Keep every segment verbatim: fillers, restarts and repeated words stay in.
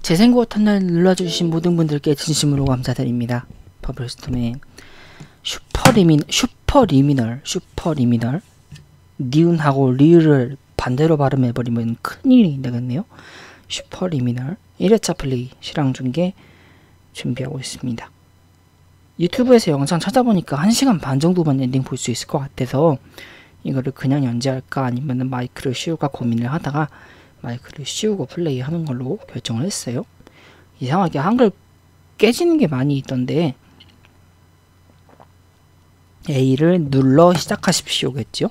재생구 버튼을 눌러주신 모든 분들께 진심으로 감사드립니다. 버블스톰의 슈퍼리미, 슈퍼리미널, 슈퍼리미널 니은하고 리을을 반대로 발음해버리면 큰일이 되겠네요. 슈퍼리미널 일 회차 플레이 실황 중계 준비하고 있습니다. 유튜브에서 영상 찾아보니까 한 시간 반 정도만 엔딩 볼 수 있을 것 같아서 이거를 그냥 연재할까 아니면 마이크를 씌울까 고민을 하다가 마이크를 씌우고 플레이하는 걸로 결정을 했어요. 이상하게 한글 깨지는 게 많이 있던데 A를 눌러 시작하십시오겠죠?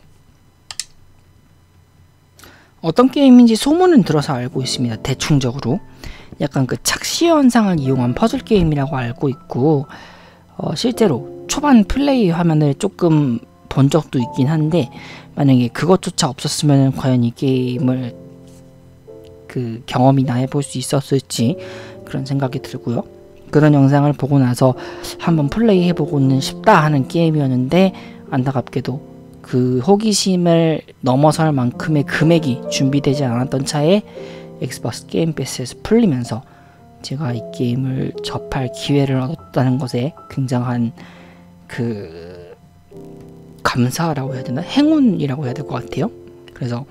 어떤 게임인지 소문은 들어서 알고 있습니다. 대충적으로 약간 그 착시 현상을 이용한 퍼즐 게임이라고 알고 있고 어, 실제로 초반 플레이 화면을 조금 본 적도 있긴 한데 만약에 그것조차 없었으면 과연 이 게임을 그 경험이나 해볼 수 있었을지 그런 생각이 들고요. 그런 영상을 보고 나서 한번 플레이 해보고는 싶다 하는 게임이었는데 안타깝게도 그 호기심을 넘어설 만큼의 금액이 준비되지 않았던 차에 엑스박스 게임 패스에서 풀리면서 제가 이 게임을 접할 기회를 얻었다는 것에 굉장한 그 감사라고 해야 되나? 행운이라고 해야 될 것 같아요. 그래서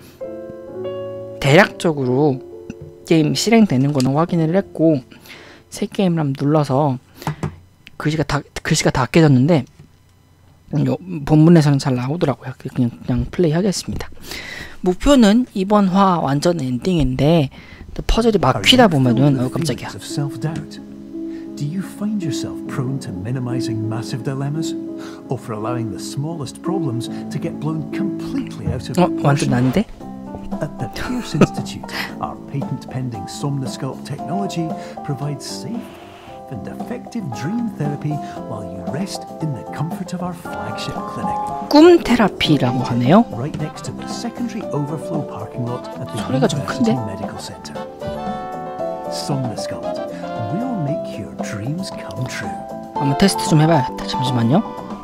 대략적으로 게임 실행되는 거는 확인을 했고 새 게임을 한번 눌러서 글씨가 다 글씨가 다 깨졌는데 요 본문에서는 잘 나오더라고요. 그냥 그냥 플레이 하겠습니다. 목표는 이번 화 완전 엔딩인데 퍼즐이 막히다 보면은 어 깜짝이야. Do you find yourself prone to minimizing massive dilemmas, or for allowing the smallest problems to get blown completely out of 어 완전 난데? At the Pierce Institute, our patent-pending Somnosculpt technology provides safe and effective dream therapy while you rest in the comfort of our flagship clinic. 꿈 테라피라고 하네요. Right next to the secondary overflow parking lot at the 소리가 좀 University 큰데? Medical Center. Somnosculpt will make your dreams come true. 한번 테스트 좀 해봐야겠다. 잠시만요.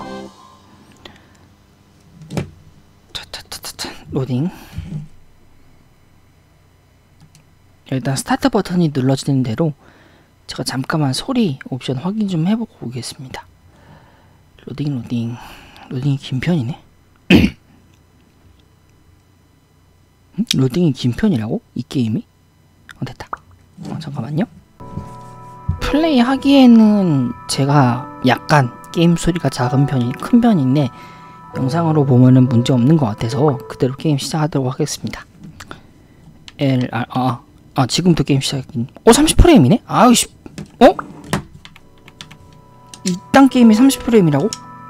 차차차차 로딩. 일단 스타트 버튼이 눌러지는 대로 제가 잠깐만 소리 옵션 확인 좀 해보고 오겠습니다. 로딩 로딩 로딩이 긴 편이네. 음? 로딩이 긴 편이라고? 이 게임이? 어 됐다. 어, 잠깐만요. 플레이 하기에는 제가 약간 게임 소리가 작은 편이 큰 편인데 영상으로 보면은 문제 없는 것 같아서 그대로 게임 시작하도록 하겠습니다. L R 아, 아 지금부터 게임 시작인. 어 삼십 프레임이네? 아우씨. 어? 이딴 게임이 삼십 프레임이라고?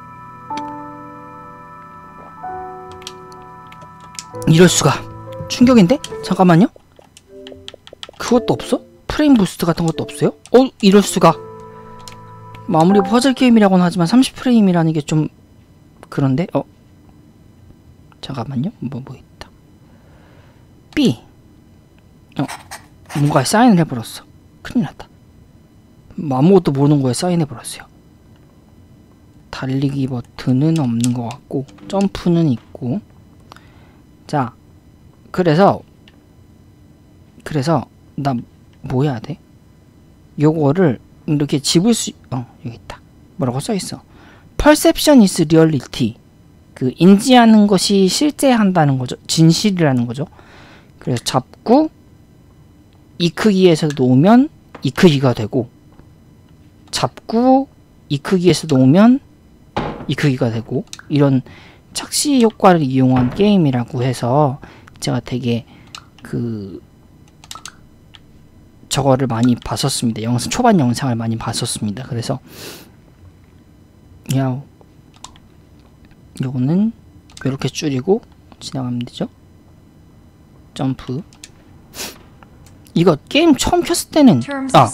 이럴수가. 충격인데? 잠깐만요. 그것도 없어? 프레임 부스트 같은 것도 없어요? 어? 이럴수가. 아무리 퍼즐 게임이라고는 하지만 삼십 프레임이라는 게 좀 그런데? 어? 잠깐만요. 뭐 뭐 있다. B. 어. 뭔가에 사인을 해버렸어. 큰일 났다. 뭐 아무것도 모르는 거에 사인해버렸어요. 달리기 버튼은 없는 것 같고 점프는 있고. 자 그래서 그래서 나 뭐 해야 돼? 요거를 이렇게 집을 수 어 여기 있다. 뭐라고 써있어? Perception is reality. 그 인지하는 것이 실제 한다는 거죠. 진실이라는 거죠. 그래서 잡고 이 크기에서 놓으면 이 크기가 되고 잡고 이 크기에서 놓으면 이 크기가 되고 이런 착시 효과를 이용한 게임이라고 해서 제가 되게 그 저거를 많이 봤었습니다. 영상 초반 영상을 많이 봤었습니다. 그래서 야오 요거는 이렇게 줄이고 지나가면 되죠. 점프. 이거 게임 처음 켰을 때는 아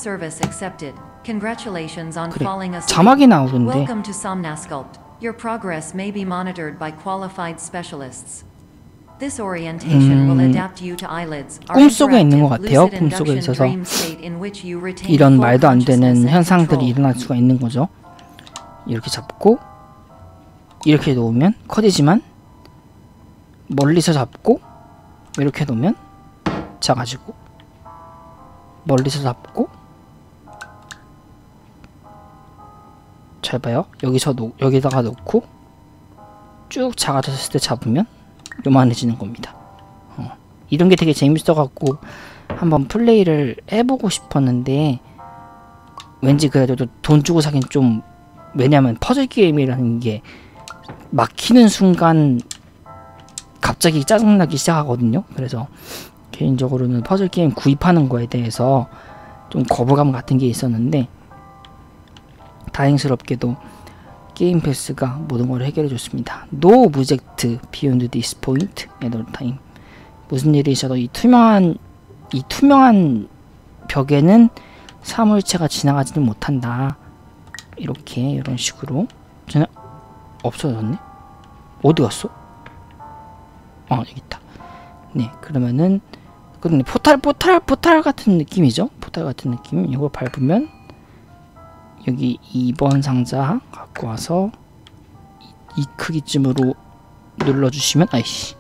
그래 자막이 나오던데 Welcome to Somnosculpt. Your progress may be monitored by qualified specialists. This orientation will adapt you to eyelids. 꿈속에 있는 것 같아요. 꿈속에 있어서 이런 말도 안 되는 현상들이 일어날 수가 있는 거죠. 이렇게 잡고 이렇게 놓으면 커지지만 멀리서 잡고 이렇게 놓으면 작아지고 멀리서 잡고, 잘 봐요. 여기서 놓, 여기다가 놓고 쭉 작아졌을 때 잡으면 요만해지는 겁니다. 어. 이런 게 되게 재밌어갖고 한번 플레이를 해보고 싶었는데, 왠지 그래도 돈 주고 사긴 좀, 왜냐면 퍼즐 게임이라는 게 막히는 순간 갑자기 짜증나기 시작하거든요. 그래서 개인적으로는 퍼즐 게임 구입하는 거에 대해서 좀 거부감 같은 게 있었는데, 다행스럽게도 게임 패스가 모든 걸 해결해 줬습니다. No object beyond this point at all time. 무슨 일이 있어도 이 투명한 이 투명한 벽에는 사물체가 지나가지는 못한다. 이렇게 이런 식으로. 전혀 없어졌네. 어디 갔어? 아, 여기 있다. 네, 그러면은 근데 포탈 포탈 포탈 같은 느낌이죠. 포탈 같은 느낌. 이걸 밟으면 여기 이 번 상자 갖고 와서 이, 이 크기쯤으로 눌러주시면, 아이씨,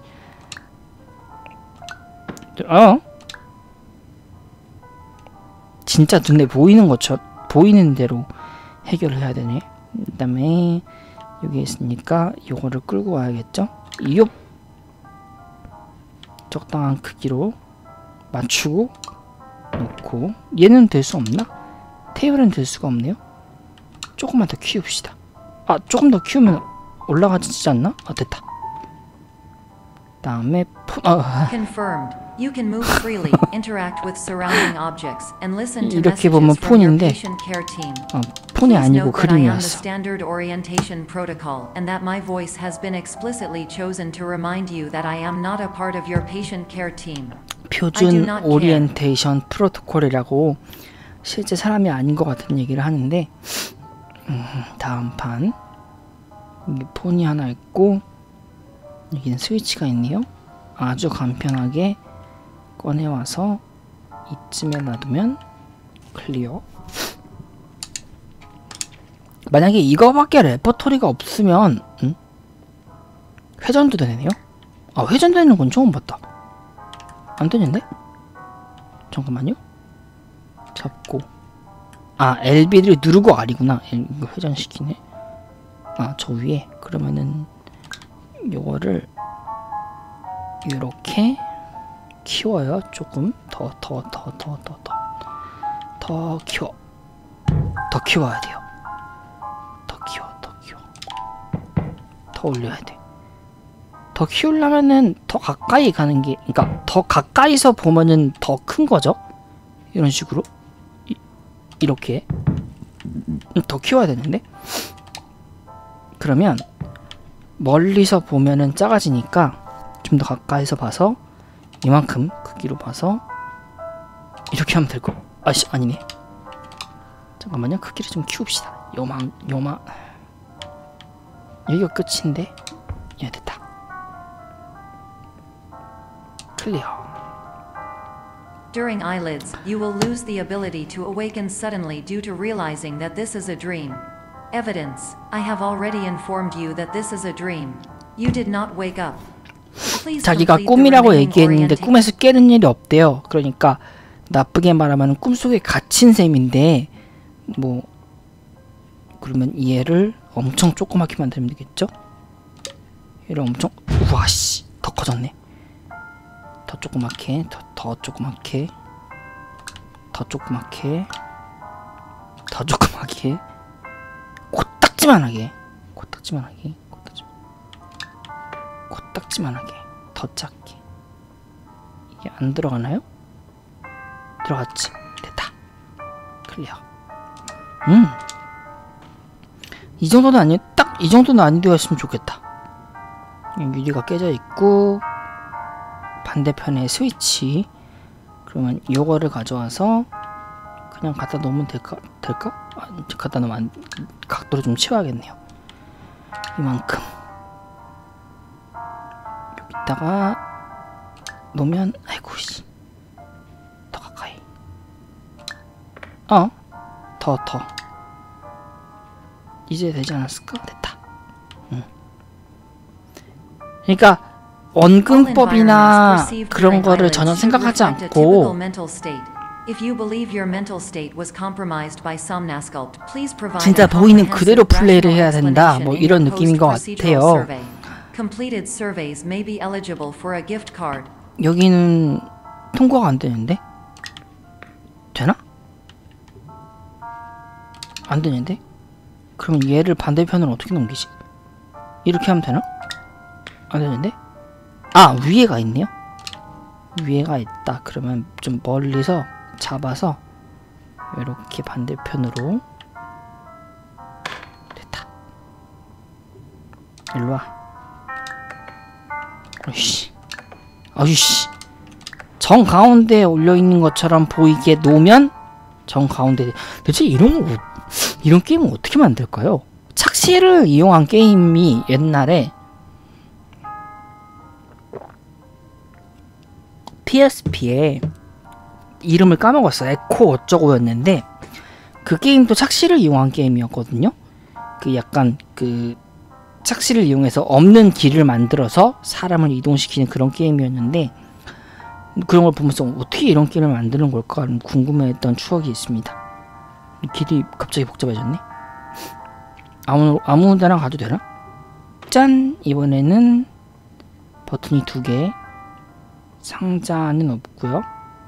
어? 진짜 눈에 보이는 것처럼 보이는 대로 해결을 해야 되네. 그 다음에 여기 있으니까 요거를 끌고 와야겠죠. 요 적당한 크기로 맞추고 놓고, 얘는 될 수 없나? 테이블은 될 수가 없네요. 조금만 더 키웁시다. 아, 조금 더 키우면 올라가지지 않나? 아, 됐다. 다음에 폰, 아, Confirmed. You can move freely, interact with surrounding objects, and listen to 이렇게 보면 messages from your 폰인데, patient care team. 어, 폰이 Please 아니고 note that I am the 그림이었어. standard orientation protocol, and that my voice has been explicitly chosen to remind you that I am not a part of your patient care team. 표준 오리엔테이션 프로토콜이라고 실제 사람이 아닌 것 같은 얘기를 하는데, 음, 다음 판 여기 폰이 하나 있고 여기는 스위치가 있네요. 아주 간편하게 꺼내와서 이쯤에 놔두면 클리어. 만약에 이거밖에 레퍼토리가 없으면 응? 회전도 되네요. 아, 회전되는 건 처음 봤다. 안 되는데? 잠깐만요. 잡고, 아, 엘비를 누르고 R이구나. 이거 회전시키네. 아, 저 위에. 그러면은 요거를 이렇게 키워요. 조금 더 더 더 더 더 더 더 키워. 더 키워야 돼요. 더 키워 더 키워 더 올려야 돼. 더 키우려면은 더 가까이 가는 게, 그러니까 더 가까이서 보면은 더 큰 거죠. 이런 식으로 이, 이렇게 더 키워야 되는데, 그러면 멀리서 보면은 작아지니까 좀 더 가까이서 봐서 이만큼 크기로 봐서 이렇게 하면 될 거. 아씨, 아니네. 잠깐만요. 크기를 좀 키웁시다. 요만 요만. 여기가 끝인데. 예, 됐다. 클리어. During eyelids, you will lose the ability to awaken suddenly due to realizing that this is a dream. Evidence: I have already informed you that this is a dream. You did not wake up. Please 자기가 complete the 꿈이라고 remaining 얘기했는데 orientation. 꿈에서 깨는 일이 없대요. 그러니까 나쁘게 말하면 꿈속에 갇힌 셈인데, 뭐 그러면 얘를 엄청 조그맣게 만들면 되겠죠? 얘를 엄청, 우와 씨, 더 커졌네. 더 조그맣게, 더, 더 조그맣게, 더 조그맣게, 더 조그맣게, 코딱지만하게, 코딱지만하게, 코딱지, 코딱지만하게, 더 작게. 이게 안 들어가나요? 들어갔지. 됐다. 클리어. 음, 이 정도는 아니, 딱 이 정도는 아니되었으면 좋겠다. 유리가 깨져 있고 반대편에 스위치. 그러면 요거를 가져와서 그냥 갖다 놓으면 될까? 될까? 아, 갖다 놓으면 안, 각도를 좀 채워야겠네요. 이만큼 여기다가 놓으면, 아이고 씨, 더 가까이. 어? 더 더. 이제 되지 않았을까? 됐다. 응. 그러니까 원근법이나 그런 거를 전혀 생각하지 않고 If you believe your mental state was compromised by Somnasculpt, please provide 진짜 a 보이는 그대로 comprehensive 플레이를 해야 rational 된다. explanation 뭐 in 이런 your 느낌인 것 post-procedural 같아요. survey. Completed surveys may be eligible for a gift card. 여기는 통과가 안 되는데? 되나? 안 되는데? 그러면 얘를 반대편으로 어떻게 넘기지? 이렇게 하면 되나? 안 되는데? 아, 위에가 있네요? 위에가 있다. 그러면 좀 멀리서 잡아서 이렇게 반대편으로. 됐다. 일로와. 어이씨. 어이씨. 정 가운데에 올려있는 것처럼 보이게 놓으면 정 가운데. 대체 이런 거, 이런 게임은 어떻게 만들까요? 착시를 이용한 게임이 옛날에 피에스피에 이름을 까먹었어. 에코 어쩌고였는데 그 게임도 착시를 이용한 게임이었거든요. 그 약간 그 착시를 이용해서 없는 길을 만들어서 사람을 이동시키는 그런 게임이었는데 그런 걸 보면서 어떻게 이런 게임을 만드는 걸까 궁금해했던 추억이 있습니다. 길이 갑자기 복잡해졌네. 아무 아무 데나 가도 되나? 짠! 이번에는 버튼이 두 개. 상자는 없고요.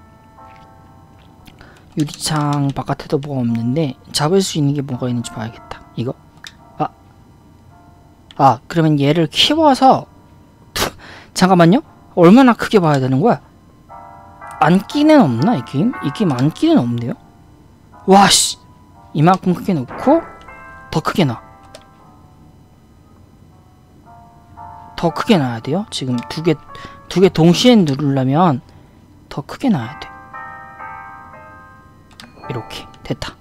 유리창 바깥에도 뭐가 없는데 잡을 수 있는 게 뭐가 있는지 봐야겠다. 이거? 아, 아 그러면 얘를 키워서 잠깐만요. 얼마나 크게 봐야 되는 거야? 안기는 없나 이 게임? 이 게임 안기는 없네요. 와씨, 이만큼 크게 놓고 더 크게 놔. 더 크게 놔야 돼요. 지금 두 개 두 개 동시에 누르려면 더 크게 놔야 돼. 이렇게 됐다.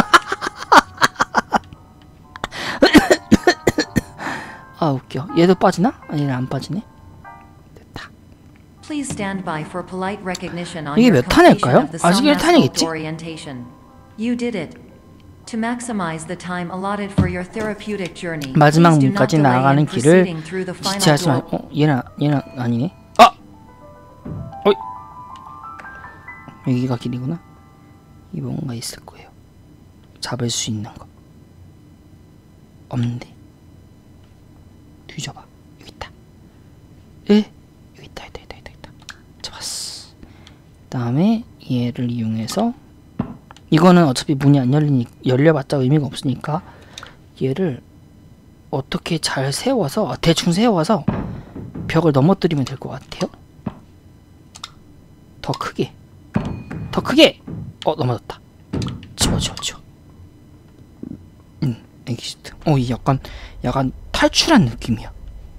아 웃겨. 얘도 빠지나? 아니 얘는 안 빠지네. 됐다. Please stand by for polite recognition on 이게 your 몇 탄일까요? completion of the 아직 일 탄이겠지? Somnasculpt orientation. You did it. To maximize the time allotted for your therapeutic journey. 마지막 please do not 문까지 delay 나아가는 in 길을 proceeding through the final 지체하지 마. door. 어, 얘는 얘는 아니네. 아, 어이, 여기가 길이구나. 이 뭔가 있을 거예요. 잡을 수 있는 거 없는데. 뒤져봐. 여기 있다. 에? 여기 있다. 있다. 있다. 있다. 있다. 잡았어. 다음에 얘를 이용해서 이거는 어차피 문이 안 열리니 열려봤자 의미가 없으니까 얘를 어떻게 잘 세워서 대충 세워서 벽을 넘어뜨리면 될 것 같아요. 더 크게, 더 크게. 어 넘어졌다. 치워 치워 치워. 음 엑시트. 어 이 약간 약간 탈출한 느낌이야.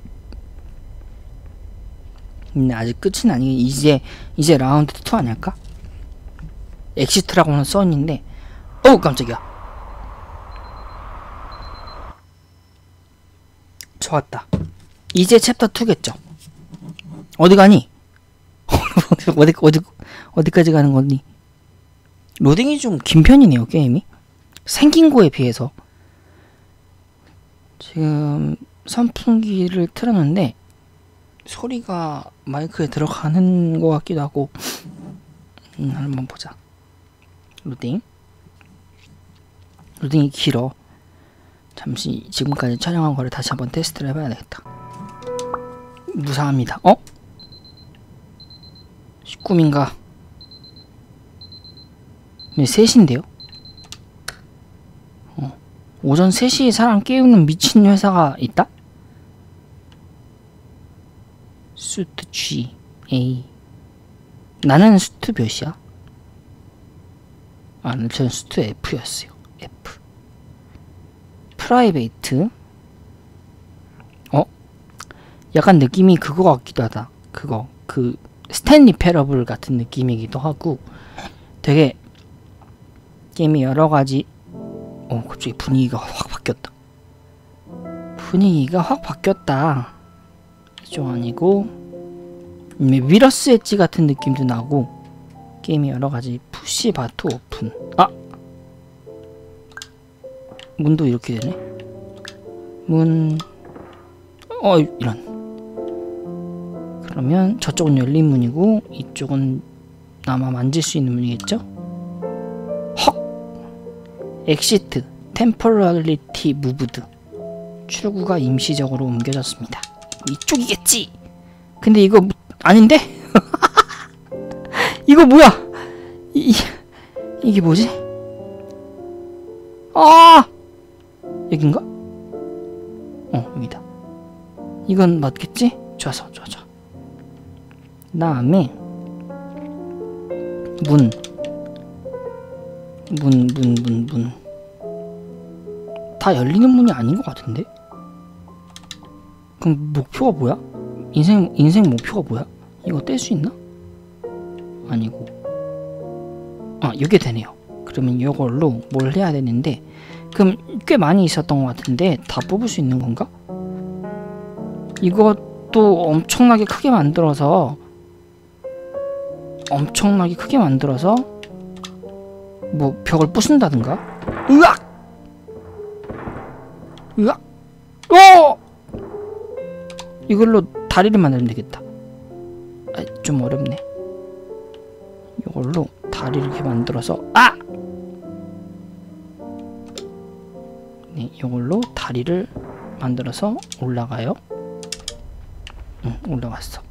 근데 아직 끝은 아니게 이제 이제 라운드 투 아닐까? 엑시트라고는 써있는데 어우 깜짝이야. 좋았다. 이제 챕터 투겠죠. 어디 가니? 어디 어디 어디까지 가는 거니? 로딩이 좀 긴 편이네요 게임이. 생긴 거에 비해서. 지금 선풍기를 틀었는데 소리가 마이크에 들어가는 것 같기도 하고. 음, 한번 보자. 로딩. 로딩이 길어. 잠시 지금까지 촬영한 거를 다시 한번 테스트를 해봐야 되겠다. 무사합니다. 어? 꿈인가? 세 시인데요? 어. 오전 세 시에 사람 깨우는 미친 회사가 있다? 수트 G, A. 나는 수트 몇이야? 아, 저는 수트 F였어요. F. 프라이베이트. 어? 약간 느낌이 그거 같기도 하다. 그거. 그 스탠리 패러블 같은 느낌이기도 하고 되게 게임이 여러가지. 어 갑자기 분위기가 확 바뀌었다. 분위기가 확 바뀌었다. 좀 아니고 위러스 엣지 같은 느낌도 나고 게임이 여러가지. 푸시 바트 오픈. 아! 문도 이렇게 되네. 문. 어 이런. 그러면 저쪽은 열린 문이고 이쪽은 아마 만질 수 있는 문이겠죠? exit temporarily moved. 출구가 임시적으로 옮겨졌습니다. 이쪽이겠지. 근데 이거 아닌데? 이거 뭐야? 이, 이게 뭐지? 아! 여긴가? 어, 여기다. 이건 맞겠지? 좋아서, 좋아, 좋아. 그 다음에 문. 문, 문, 문, 문. 다 열리는 문이 아닌 것 같은데? 그럼 목표가 뭐야? 인생, 인생 목표가 뭐야? 이거 뗄 수 있나? 아니고. 아, 이게 되네요. 그러면 이걸로 뭘 해야 되는데, 그럼 꽤 많이 있었던 것 같은데 다 뽑을 수 있는 건가? 이것도 엄청나게 크게 만들어서 엄청나게 크게 만들어서 뭐 벽을 부순다든가? 으악! 으악! 오! 이걸로 다리를 만들면 되겠다. 아, 좀 어렵네. 이걸로 다리를 이렇게 만들어서 아! 네, 이걸로 다리를 만들어서 올라가요. 응, 올라갔어.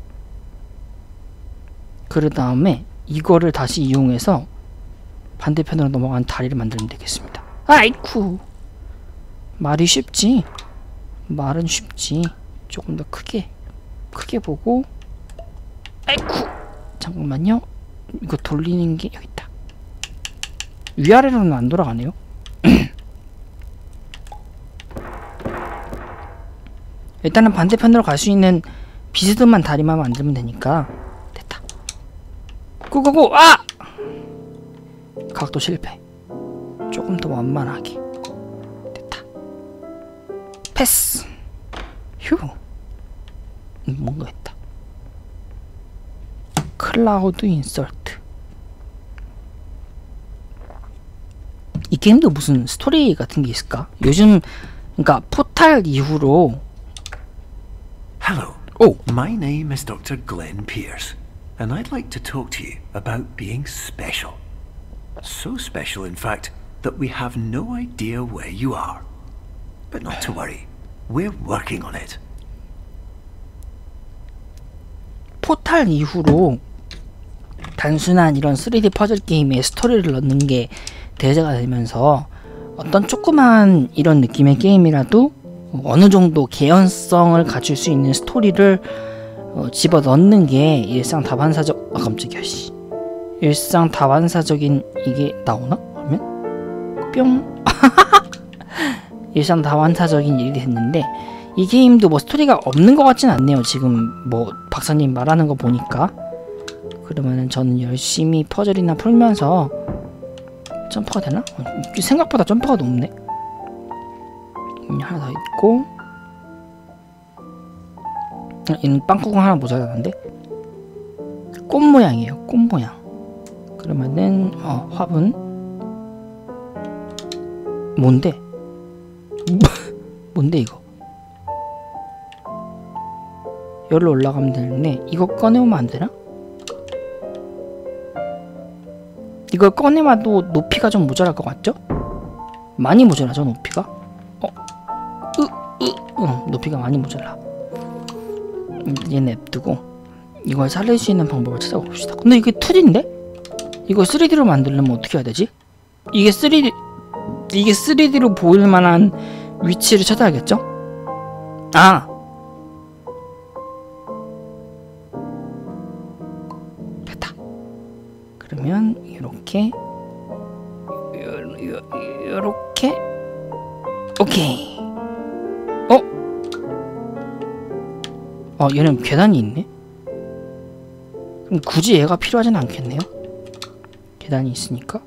그 다음에 이거를 다시 이용해서 반대편으로 넘어간 다리를 만들면 되겠습니다. 아이쿠! 말이 쉽지? 말은 쉽지. 조금 더 크게 크게 보고. 아이쿠! 잠깐만요. 이거 돌리는 게 여기 있다. 위아래로는 안 돌아가네요. 일단은 반대편으로 갈 수 있는 비스듬한 다리만 만들면 되니까. 됐다. 고고고! 아! 각도 실패. 조금 더 완만하게. 됐다. 패스. 휴. 뭔가 했다. 클라우드 인설트. 이 게임도 무슨 스토리 같은 게 있을까? 요즘 그러니까 포탈 이후로. Hello. Oh. My name is Doctor Glenn Pierce, and I'd like to talk to you about being special. So special, in fact, that we have no idea where you are. But not to worry, we're working on it. 포탈 이후로 단순한 이런 쓰리디 퍼즐 게임에 스토리를 넣는 게 대세가 되면서 어떤 조그만 이런 느낌의 게임이라도 어느 정도 개연성을 갖출 수 있는 스토리를 어, 집어 넣는 게 일상 다반사적. 아 깜짝이야 씨. 일상 다반사적인 이게 나오나? 하면 뿅. 일상 다반사적인 일이 됐는데 이 게임도 뭐 스토리가 없는 것 같진 않네요. 지금 뭐 박사님 말하는 거 보니까. 그러면은 저는 열심히 퍼즐이나 풀면서 점프가 되나? 생각보다 점프가 높네. 하나 더 있고. 얘는 빵구공 하나 모자라는데. 꽃 모양이에요. 꽃 모양. 그러면은 어, 화분. 뭔데? 뭔데 이거? 여기로 올라가면 되는데 이거 꺼내오면 안 되나? 이걸 꺼내봐도 높이가 좀 모자랄 것 같죠? 많이 모자라죠 높이가? 어? 으, 으, 응, 높이가 많이 모자라. 얘 냅두고 이걸 살릴 수 있는 방법을 찾아봅시다. 근데 이게 투디인데? 이거 쓰리디로 만들려면 어떻게 해야 되지? 이게 쓰리디 이게 쓰리디로 보일 만한 위치를 찾아야겠죠? 아! 됐다. 그러면 이렇게 요렇게 오케이. 어? 어 얘는 계단이 있네? 그럼 굳이 얘가 필요하진 않겠네요? 계단이 있으니까.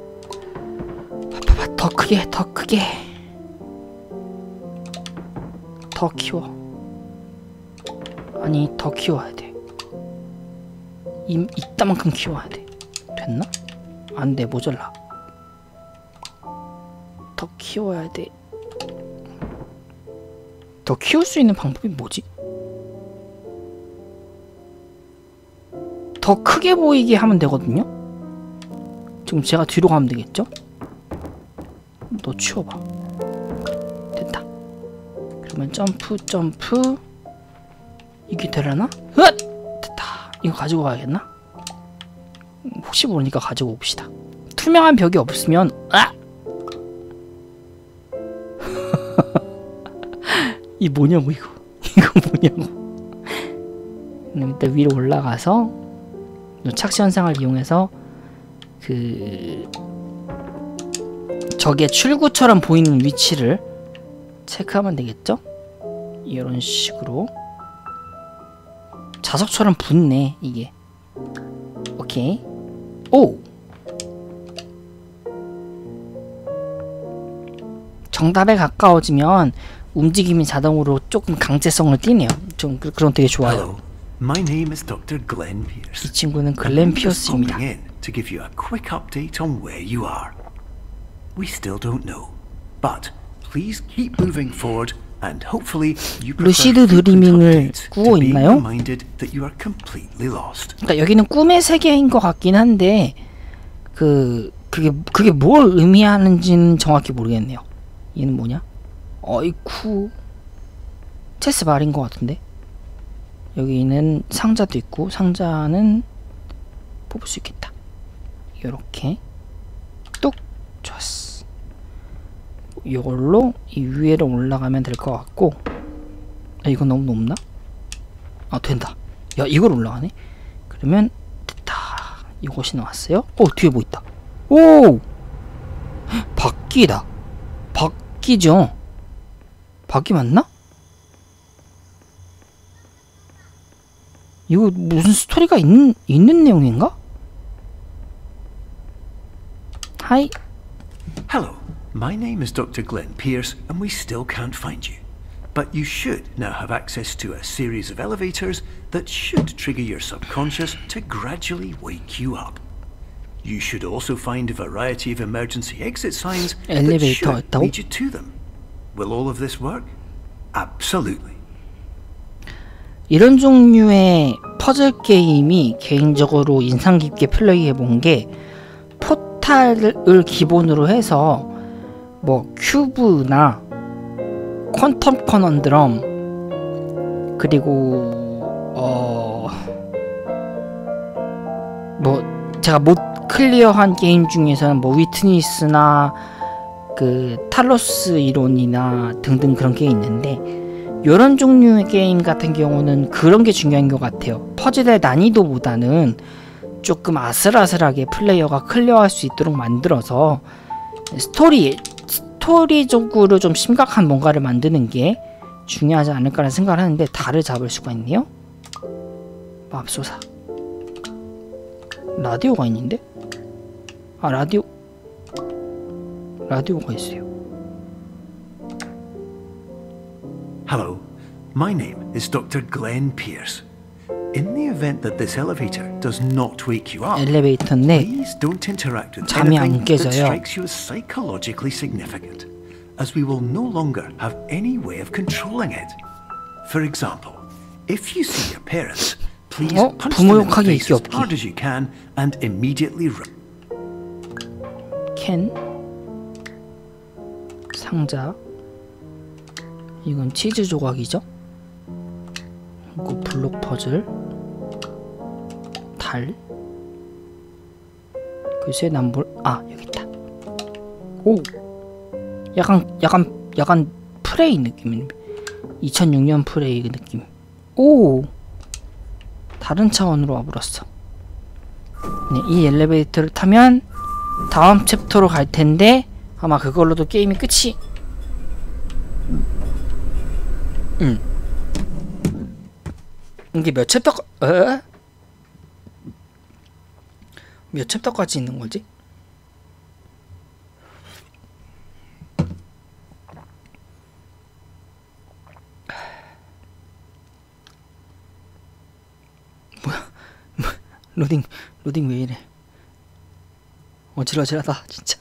더 크게 더 크게 더 키워. 아니 더 키워야 돼. 이, 이따만큼 키워야 돼. 됐나? 안돼 모자라. 더 키워야 돼. 더 키울 수 있는 방법이 뭐지? 더 크게 보이게 하면 되거든요? 지금 제가 뒤로 가면 되겠죠? 너 치워봐. 됐다. 그러면 점프 점프. 이게 되려나? 으앗! 됐다. 이거 가지고 가야겠나? 혹시 모르니까 가지고 옵시다. 투명한 벽이 없으면 아! 이 뭐냐고 이거. 이거 뭐냐고. 일단 위로 올라가서 착시 현상을 이용해서 그 저게 출구처럼 보이는 위치를 체크하면 되겠죠? 이런 식으로 자석처럼 붙네 이게. 오케이. 오! 정답에 가까워지면 움직임이 자동으로 조금 강제성을 띠네요. 좀 그, 그런 되게 좋아요. Hello, my name is Doctor Glenn Pierce. 이 친구는 글렌 피어스입니다. in to give you a quick update on where you are. We still don't know, but please keep moving forward and hopefully you 루시드 드리밍을 꾸고 있나요? reminded that you are completely lost. 그러니까 여기는 꿈의 세계인 것 같긴 한데 그 그게 그게 뭘 의미하는지는 정확히 모르겠네요. 얘는 뭐냐? 어이쿠 체스 말인 것 같은데. 여기는 상자도 있고 상자는 뽑을 수 있겠다. 요렇게 뚝 좋았어. 이걸로 이 위에로 올라가면 될 것 같고. 아, 이건 너무 높나? 아 된다. 야 이걸 올라가네. 그러면 됐다. 이것이 나왔어요. 어 뒤에 뭐 있다. 오! 바퀴다. 바퀴죠. 바퀴 맞나? 이거 무슨 스토리가 있는, 있는 내용인가? 하이. Hello, my name is Doctor Glenn Pierce and we still can't find you. But you should now have access to a series of elevators that should trigger your subconscious to gradually wake you up. You should also find a variety of emergency exit signs that should lead you to them. Will all of this work? Absolutely. 이런 종류의 퍼즐 게임이 개인적으로 인상 깊게 플레이해 본 게 포탈을 기본으로 해서 뭐 큐브나 퀀텀 커넌드럼 그리고 어 뭐 제가 못 클리어한 게임 중에서는 뭐 위트니스나 그 탈로스 이론이나 등등 그런 게 있는데 요런 종류의 게임 같은 경우는 그런 게 중요한 것 같아요. 퍼즐의 난이도보다는 조금 아슬아슬하게 플레이어가 클리어할 수 있도록 만들어서 스토리, 스토리적으로 좀 심각한 뭔가를 만드는 게 중요하지 않을까라는 생각을 하는데 달을 잡을 수가 있네요. 맙소사. 라디오가 있는데? 아 라디오 라디오가 있어요. Hello, my name is Doctor Glenn Pierce. In the event that this elevator does not wake you up, 엘리베이터인데 please don't interact with 잠이 안 anything that 깨져요. strikes you as psychologically significant, as we will no longer have any way of controlling it. For example, if you see your parents, please 어? punch them in the 부모욕하기 face 있기 as 없기. hard as you can and immediately run. 캔 상자. 이건 치즈 조각이죠? 이거 블록 퍼즐 달 글쎄 난 뭘.. 아 여기 있다. 오 약간 약간 약간 프레이 느낌. 이천육 년 프레이 느낌. 오 다른 차원으로 와버렸어. 네, 이 엘리베이터를 타면 다음 챕터로 갈 텐데 아마 그걸로도 게임이 끝이. 음. 이게 몇 챕터, 에? 몇 챕터까지 있는 거지? 뭐야? 로딩, 로딩 왜 이래? 어질어질하다, 진짜.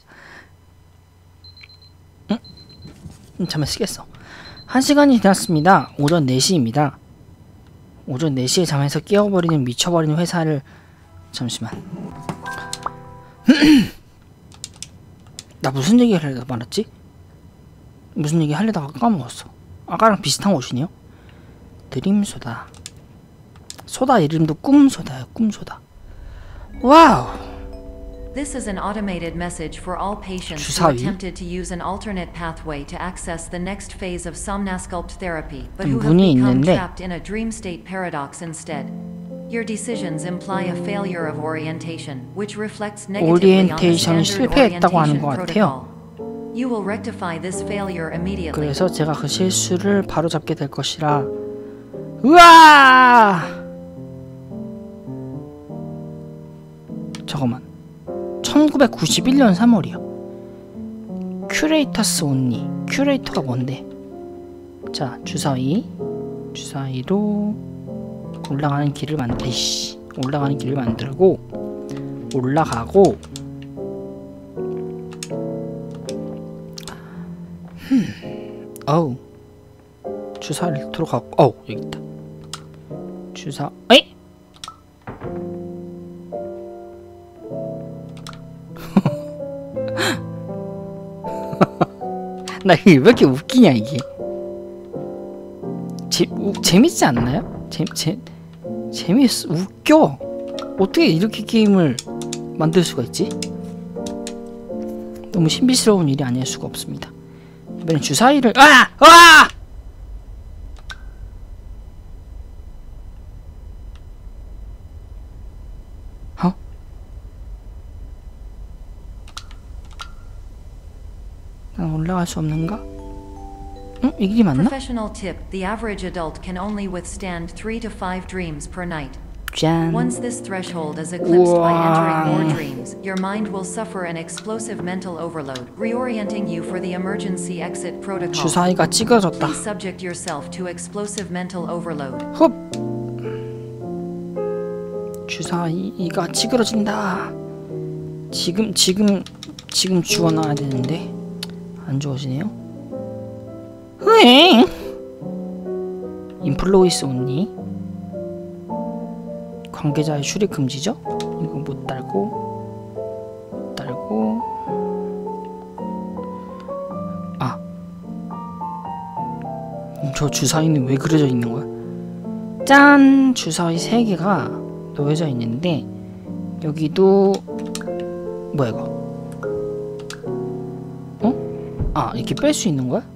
응? 잠깐 쉬겠어. 한 시간이 지났습니다. 오전 네 시입니다. 오전 네 시에 잠에서 깨어버리는 미쳐버리는 회사를. 잠시만. 나 무슨 얘기 하려다 말았지? 무슨 얘기 하려다가 까먹었어. 아까랑 비슷한 곳이네요. 드림소다. 소다 이름도 꿈소다요. 꿈소다. 와우. This is an automated message for all patients who 주사위. attempted to use an alternate pathway to access the next phase of Somnasculpt therapy, but who have 문이 become 있는데 trapped in a dream state paradox instead. Your decisions imply a failure of orientation, which reflects negatively on the 오리엔테이션이 standard 실패했다고 하는 orientation 것 같아요. protocol. You will rectify this failure immediately. 그래서 제가 그 실수를 바로잡게 될 것이라. 우와! 잠깐만. 천구백구십일 년 삼월이요. 큐레이터스 온리. 큐레이터가 뭔데? 자, 주사위. 주사위로 올라가는 길을 만들. 이씨. 올라가는 길을 만들고 올라가고. 흠. 어우. 주사를 들어가고. 어우, 여기 있다. 주사. 에이! 나 이게 왜 이렇게 웃기냐 이게. 재, 우, 재밌지 않나요? 재, 재, 재밌어. 웃겨. 어떻게 이렇게 게임을 만들 수가 있지? 너무 신비스러운 일이 아닐 수가 없습니다. 이번엔 주사위를. 아! 아! 어? 난 올라갈 수 없는가? 응? 이 길이 맞나? Professional tip: the average adult can only withstand three to five dreams per night. 짠. Once this threshold is eclipsed by entering more 우와. dreams, your mind will suffer an explosive mental overload, reorienting you for the emergency exit protocol. 주사위가 찌그러졌다. Please subject yourself to explosive mental overload. 흡! 주사위가 찌그러진다. 지금 지금 지금 주워놔야 되는데 안 주워지네요. 흐잉! 인플로이스 온리. 관계자의 출입 금지죠? 이거 못 달고 못 달고. 아, 저 주사위는 왜 그려져 있는 거야? 짠! 주사위 세 개가 놓여져 있는데 여기도 뭐야 이거? 어? 아, 이렇게 뺄 수 있는 거야?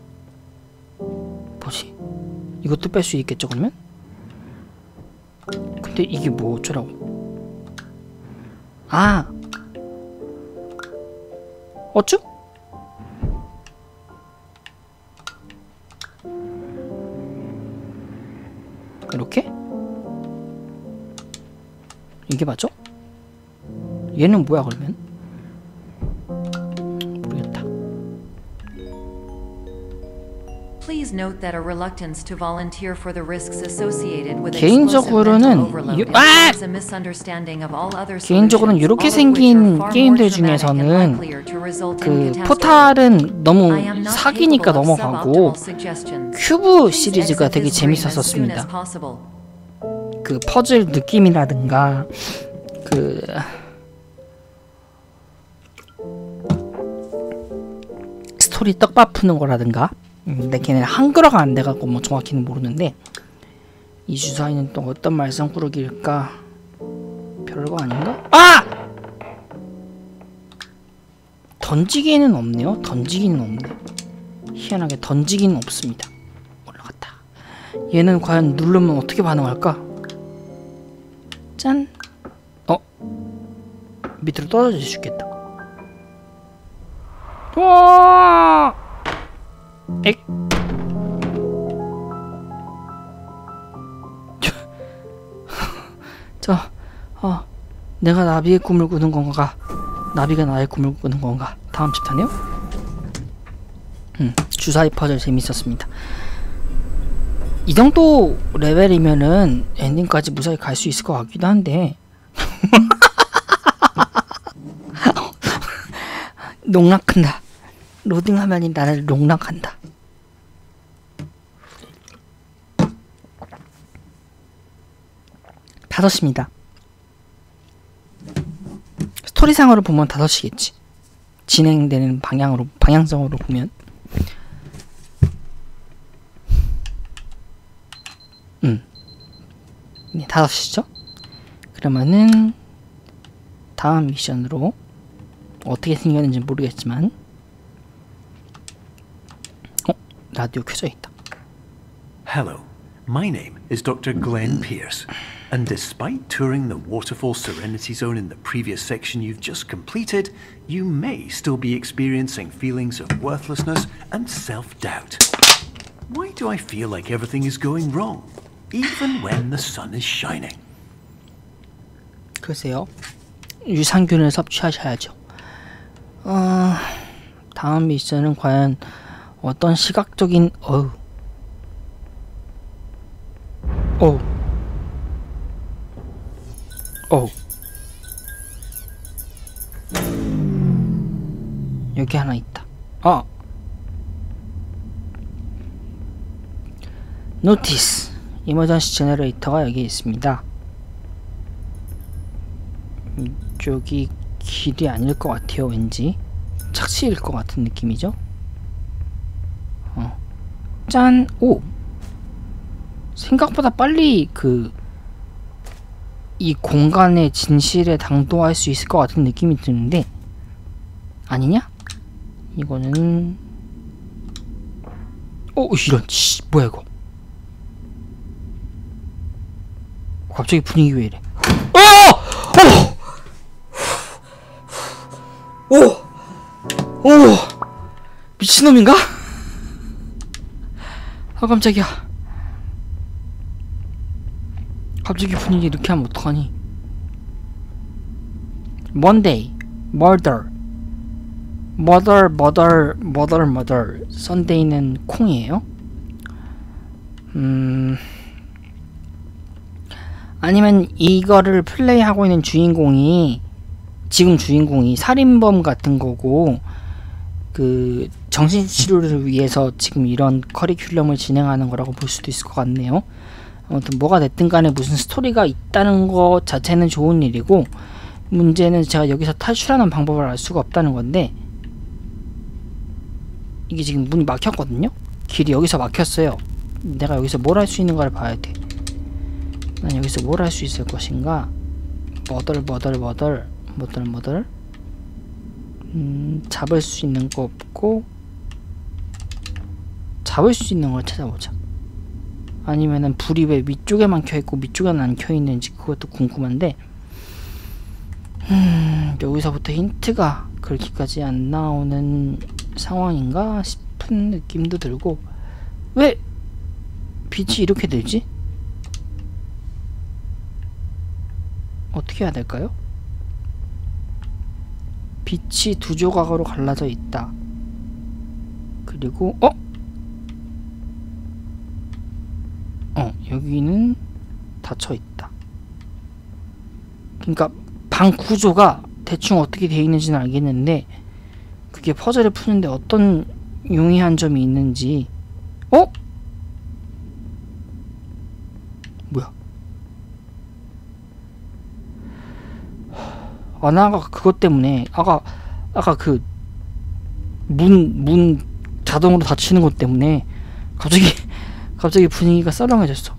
뭐지? 이것도 뺄 수 있겠죠 그러면? 근데 이게 뭐 어쩌라고? 아! 어쭈? 이렇게? 이게 맞죠? 얘는 뭐야 그러면? 모르겠다. Please note that a reluctance to volunteer for the risks associated with 개인적으로는 유, 아! 개인적으로는 이렇게 생긴 게임들 중에서는 그 포탈은 너무 사기니까 넘어가고 큐브 시리즈가 되게 재밌었었습니다. 그 퍼즐 느낌이라든가 그 스토리 떡밥 푸는 거라든가. 근데 걔네 한글화가 안 돼갖고 뭐 정확히는 모르는데 이 주사위는 또 어떤 말썽꾸러기일까? 별거 아닌가? 아! 던지기에는 없네요. 던지기는 없네. 희한하게 던지기는 없습니다. 올라갔다. 얘는 과연 누르면 어떻게 반응할까? 짠! 어? 밑으로 떨어질 수 있겠다. 와! 엑. 저, 어, 내가 나비의 꿈을 꾸는 건가? 나비가 나의 꿈을 꾸는 건가? 다음 챕터네요. 음, 주사위 퍼즐 재밌었습니다. 이 정도 레벨이면은 엔딩까지 무사히 갈 수 있을 것 같기도 한데. 농락한다. 로딩 화면이 나를 농락한다. 다섯입니다. 스토리상으로 보면 다섯이겠지. 진행되는 방향으로 방향성으로 보면 음. 네, 다섯 시죠? 그러면은 다음 미션으로 어떻게 생겼는지 모르겠지만 어? 라디오 켜져 있다. Hello, my name is Doctor Glenn Pierce, and despite touring the Waterfall Serenity Zone in the previous section you've just completed, you may still be experiencing feelings of worthlessness and self-doubt. Why do I feel like everything is going wrong, even when the sun is shining? 글쎄요. 유산균을 섭취하셔야죠. 어... 다음 미션은 과연 어떤 시각적인 어우 어우 어우 여기 하나 있다. 어 노티스 이머전시 제너레이터가 여기 있습니다. 이쪽이 길이 아닐 것 같아요. 왠지 착시일 것 같은 느낌이죠. 어. 짠! 오! 생각보다 빨리 그 이 공간의 진실에 당도할 수 있을 것 같은 느낌이 드는데 아니냐? 이거는 어 이런 씨 뭐야 이거? 갑자기 분위기 왜 이래? 어! 오! 오! 오! 미친놈인가? 아 깜짝이야. 갑자기 분위기 이렇게 하면 어떡하니? Monday, murder, mother, mother, mother, mother. Sunday는 콩이에요. 음... 아니면 이거를 플레이하고 있는 주인공이 지금 주인공이 살인범 같은 거고 그 정신치료를 위해서 지금 이런 커리큘럼을 진행하는 거라고 볼 수도 있을 것 같네요. 아무튼 뭐가 됐든 간에 무슨 스토리가 있다는 것 자체는 좋은 일이고 문제는 제가 여기서 탈출하는 방법을 알 수가 없다는 건데 이게 지금 문이 막혔거든요? 길이 여기서 막혔어요. 내가 여기서 뭘 할 수 있는 걸 봐야 돼. 난 여기서 뭘 할 수 있을 것인가? 머덜 머덜 머덜 머덜 머덜 음, 잡을 수 있는 거 없고 잡을 수 있는 걸 찾아보자. 아니면은 불이 왜 위쪽에만 켜있고 밑쪽에는 안 켜있는지 그것도 궁금한데 음, 여기서부터 힌트가 그렇게까지 안 나오는 상황인가 싶은 느낌도 들고 왜 빛이 이렇게 들지? 어떻게 해야 될까요? 빛이 두 조각으로 갈라져 있다. 그리고 어? 어 여기는 닫혀 있다. 그러니까 방 구조가 대충 어떻게 되어 있는지는 알겠는데 그게 퍼즐을 푸는데 어떤 용이한 점이 있는지 어? 뭐야? 아, 나 아까 그것 때문에 아까 아까 그 문 문 자동으로 닫히는 것 때문에 갑자기 갑자기 분위기가 썰렁해졌어.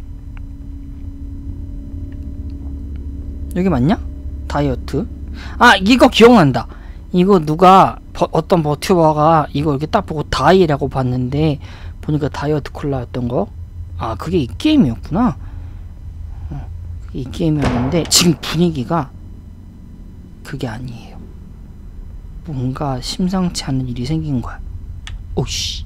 여기 맞냐? 다이어트. 아 이거 기억난다. 이거 누가 버, 어떤 버튜버가 이거 이렇게 딱 보고 다이라고 봤는데 보니까 다이어트 콜라였던 거. 아 그게 이 게임이었구나. 어, 이 게임이었는데 지금 분위기가 그게 아니에요. 뭔가 심상치 않은 일이 생긴 거야. 오씨.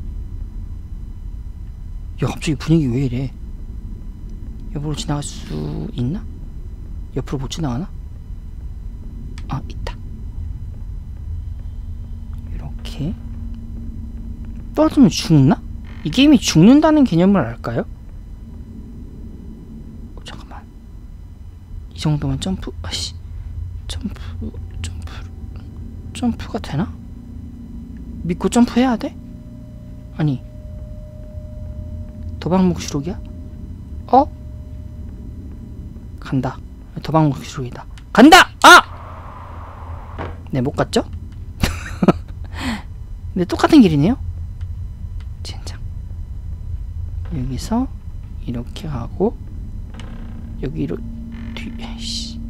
야 갑자기 분위기 왜 이래? 옆으로 지나갈 수 있나? 옆으로 못 지나가나? 아 있다. 이렇게 떨어지면 죽나? 이 게임이 죽는다는 개념을 알까요? 어, 잠깐만. 이 정도면 점프. 아씨. 점프, 점프, 점프가 되나? 믿고 점프해야 돼? 아니, 도박묵시록이야? 어? 간다. 도박묵시록이다. 간다! 아! 네, 못 갔죠? 근데 똑같은 길이네요. 젠장. 여기서 이렇게 가고 여기로 뒤 씨.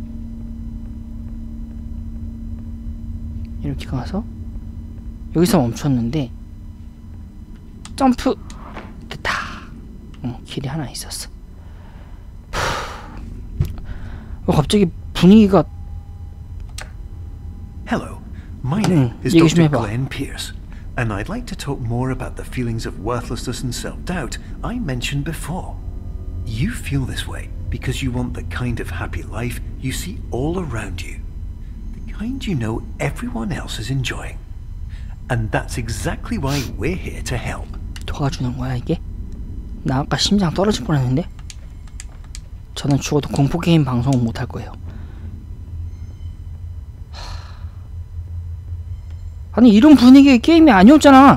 이렇게 가서 여기서 멈췄는데 점프 됐다. 어, 길이 하나 있었어. 어, 갑자기 분위기가 Hello, my name 음, is 얘기 좀 Doctor 해봐. Glenn Pierce, and I'd like to talk more about the feelings of worthlessness and self-doubt I mentioned before. You feel this way because you want the kind of happy life you see all around you, the kind you know everyone else is enjoying. And that's exactly why we're here to help. 도와주는 거야 이게? 나 아까 심장 떨어질 뻔했는데? 저는 죽어도 공포게임 방송은 못할 거예요. 아니 이런 분위기의 게임이 아니었잖아.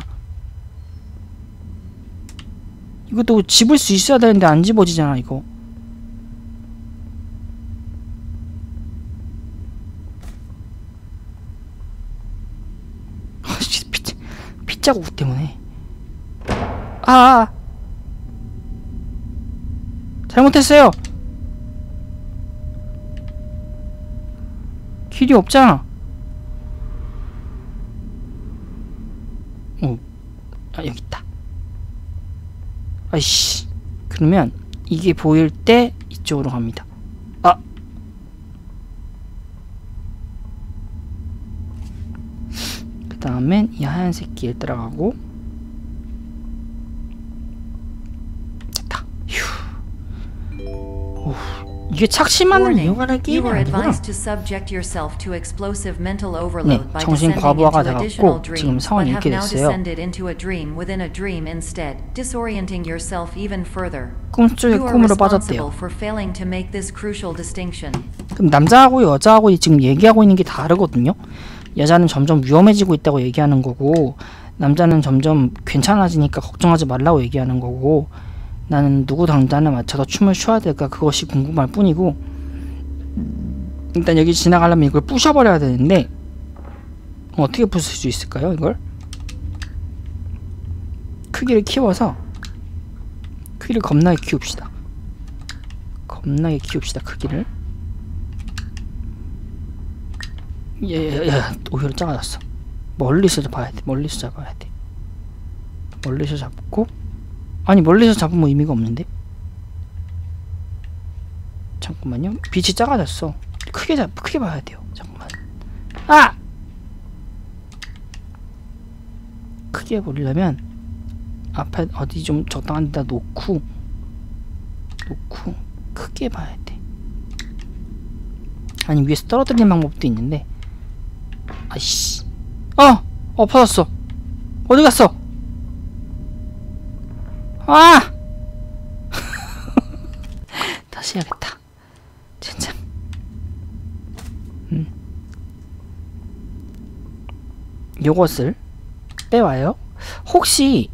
이것도 집을 수 있어야 되는데 안 집어지잖아 이거. 피, 핏자국 때문에. 아, 잘못했어요. 길이 없잖아. 어, 아 여기 있다. 아이씨. 그러면 이게 보일 때 이쪽으로 갑니다. 아. 그 다음엔 이 하얀색 길 따라가고. 됐다. 휴. 오, 이게 착시만을 이용하는 게임이 아니구나. 네, 정신 과부하가 돼갖고 지금 상황이 이렇게 됐어요. 꿈속의 꿈으로 빠졌대요. 그럼 남자하고 여자하고 지금 얘기하고 있는 게 다르거든요. 여자는 점점 위험해지고 있다고 얘기하는 거고 남자는 점점 괜찮아지니까 걱정하지 말라고 얘기하는 거고 나는 누구 당단에 맞춰서 춤을 춰야 될까 그것이 궁금할 뿐이고 일단 여기 지나가려면 이걸 부셔버려야 되는데 어떻게 부술 수 있을까요 이걸? 크기를 키워서 크기를 겁나게 키웁시다. 겁나게 키웁시다 크기를. 예예예 오히려 작아졌어. 멀리서 봐야 돼. 멀리서 잡아야 돼. 멀리서 잡고 아니 멀리서 잡으면 의미가 없는데? 잠깐만요. 빛이 작아졌어. 크게 잡 크게 봐야 돼요. 잠깐만. 아! 크게 보려면 앞에 어디 좀 적당한 데다 놓고 놓고 크게 봐야 돼. 아니 위에서 떨어뜨리는 방법도 있는데 아이씨. 어! 엎어졌어. 어디 갔어? 아! 다시 해야겠다. 진짜. 음. 요것을 빼와요. 혹시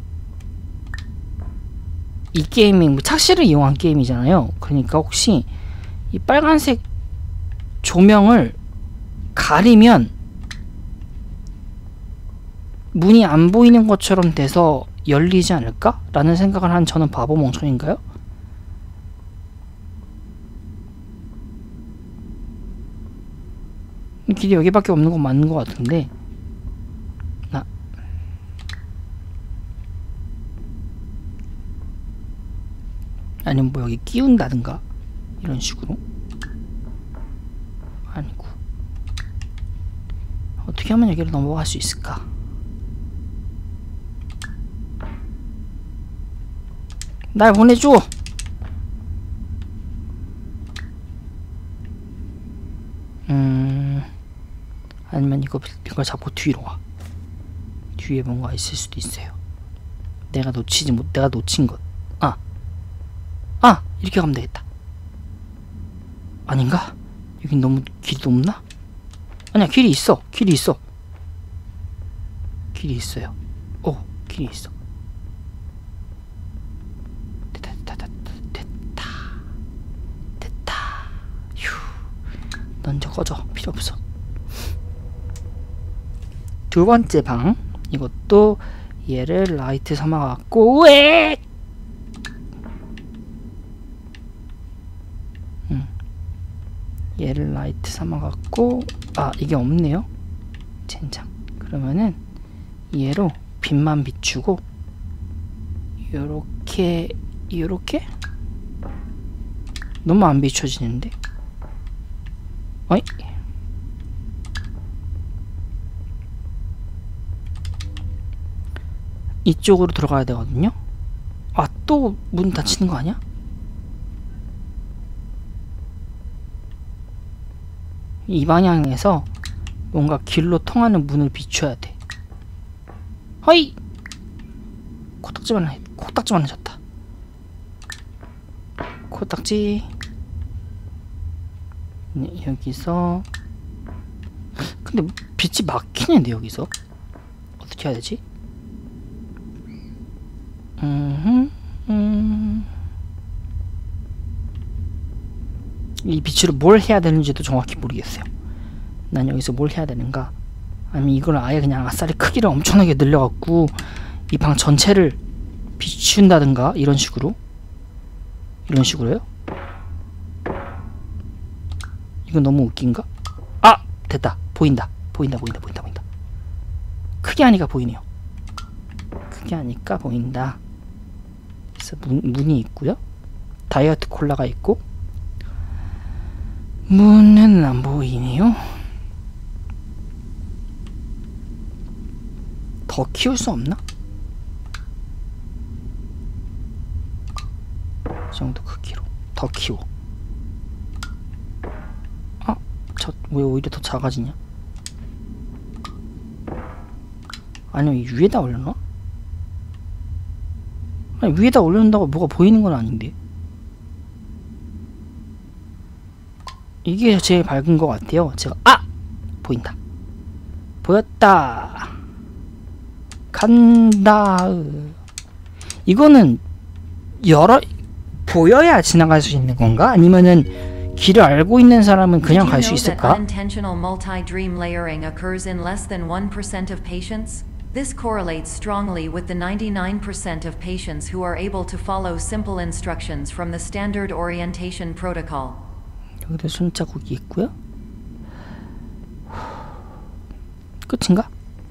이 게임이 뭐 착시를 이용한 게임이잖아요. 그러니까 혹시 이 빨간색 조명을 가리면 문이 안 보이는 것처럼 돼서 열리지 않을까? 라는 생각을 한 저는 바보 멍청인가요? 길이 여기밖에 없는 건 맞는 것 같은데 나 아니면 뭐 여기 끼운다든가 이런 식으로 아니고 어떻게 하면 여기로 넘어갈 수 있을까? 날 보내줘! 음... 아니면 이거, 이걸 잡고 뒤로 와. 뒤에 뭔가 있을 수도 있어요. 내가 놓치지 못, 내가 놓친 것. 아! 아! 이렇게 가면 되겠다. 아닌가? 여긴 너무 길이 높나? 아니야, 길이 있어. 길이 있어. 길이 있어요. 오, 길이 있어. 넌 저 꺼져. 필요 없어. 두 번째 방. 이것도 얘를 라이트 삼아갖고 왜 음. 얘를 라이트 삼아갖고 아 이게 없네요. 젠장. 그러면은 얘로 빛만 비추고 요렇게 요렇게 너무 안 비춰지는데? 어이? 이쪽으로 들어가야 되거든요? 아, 또 문 닫히는 거 아니야? 이 방향에서 뭔가 길로 통하는 문을 비춰야 돼. 허이! 코딱지만 해, 코딱지만 해줬다. 코딱지. 네, 여기서. 근데 빛이 막히는데, 여기서? 어떻게 해야 되지? 음, 음. 이 빛으로 뭘 해야 되는지도 정확히 모르겠어요. 난 여기서 뭘 해야 되는가? 아니면 이걸 아예 그냥 아싸리 크기를 엄청나게 늘려갖고 이 방 전체를 비춘다든가 이런 식으로? 이런 식으로요? 이건 너무 웃긴가? 아! 됐다. 보인다. 보인다 보인다 보인다 보인다. 크게 하니까 보이네요. 크게 하니까 보인다. 그래서 문, 문이 있고요. 다이어트 콜라가 있고 문은 안 보이네요. 더 키울 수 없나? 이 정도 크기로 더 키워. 아, 저 왜 오히려 더 작아지냐? 아니면 이 위에다 올려놔? 아니 위에다 올려놓는다고 뭐가 보이는 건 아닌데. 이게 제일 밝은 것 같아요. 제가 아! 보인다. 보였다. 간다. 이거는 여러 보여야 지나갈 수 있는 건가? 아니면은 길을 알고 있는 사람은 그냥 갈 수 있을까? Unintentional multi-dream layering occurs in less than one percent of patients. This correlates strongly with the ninety-nine percent of patients who are able to follow simple instructions from the standard orientation protocol. 여기도 손자국이 있고요. 끝인가?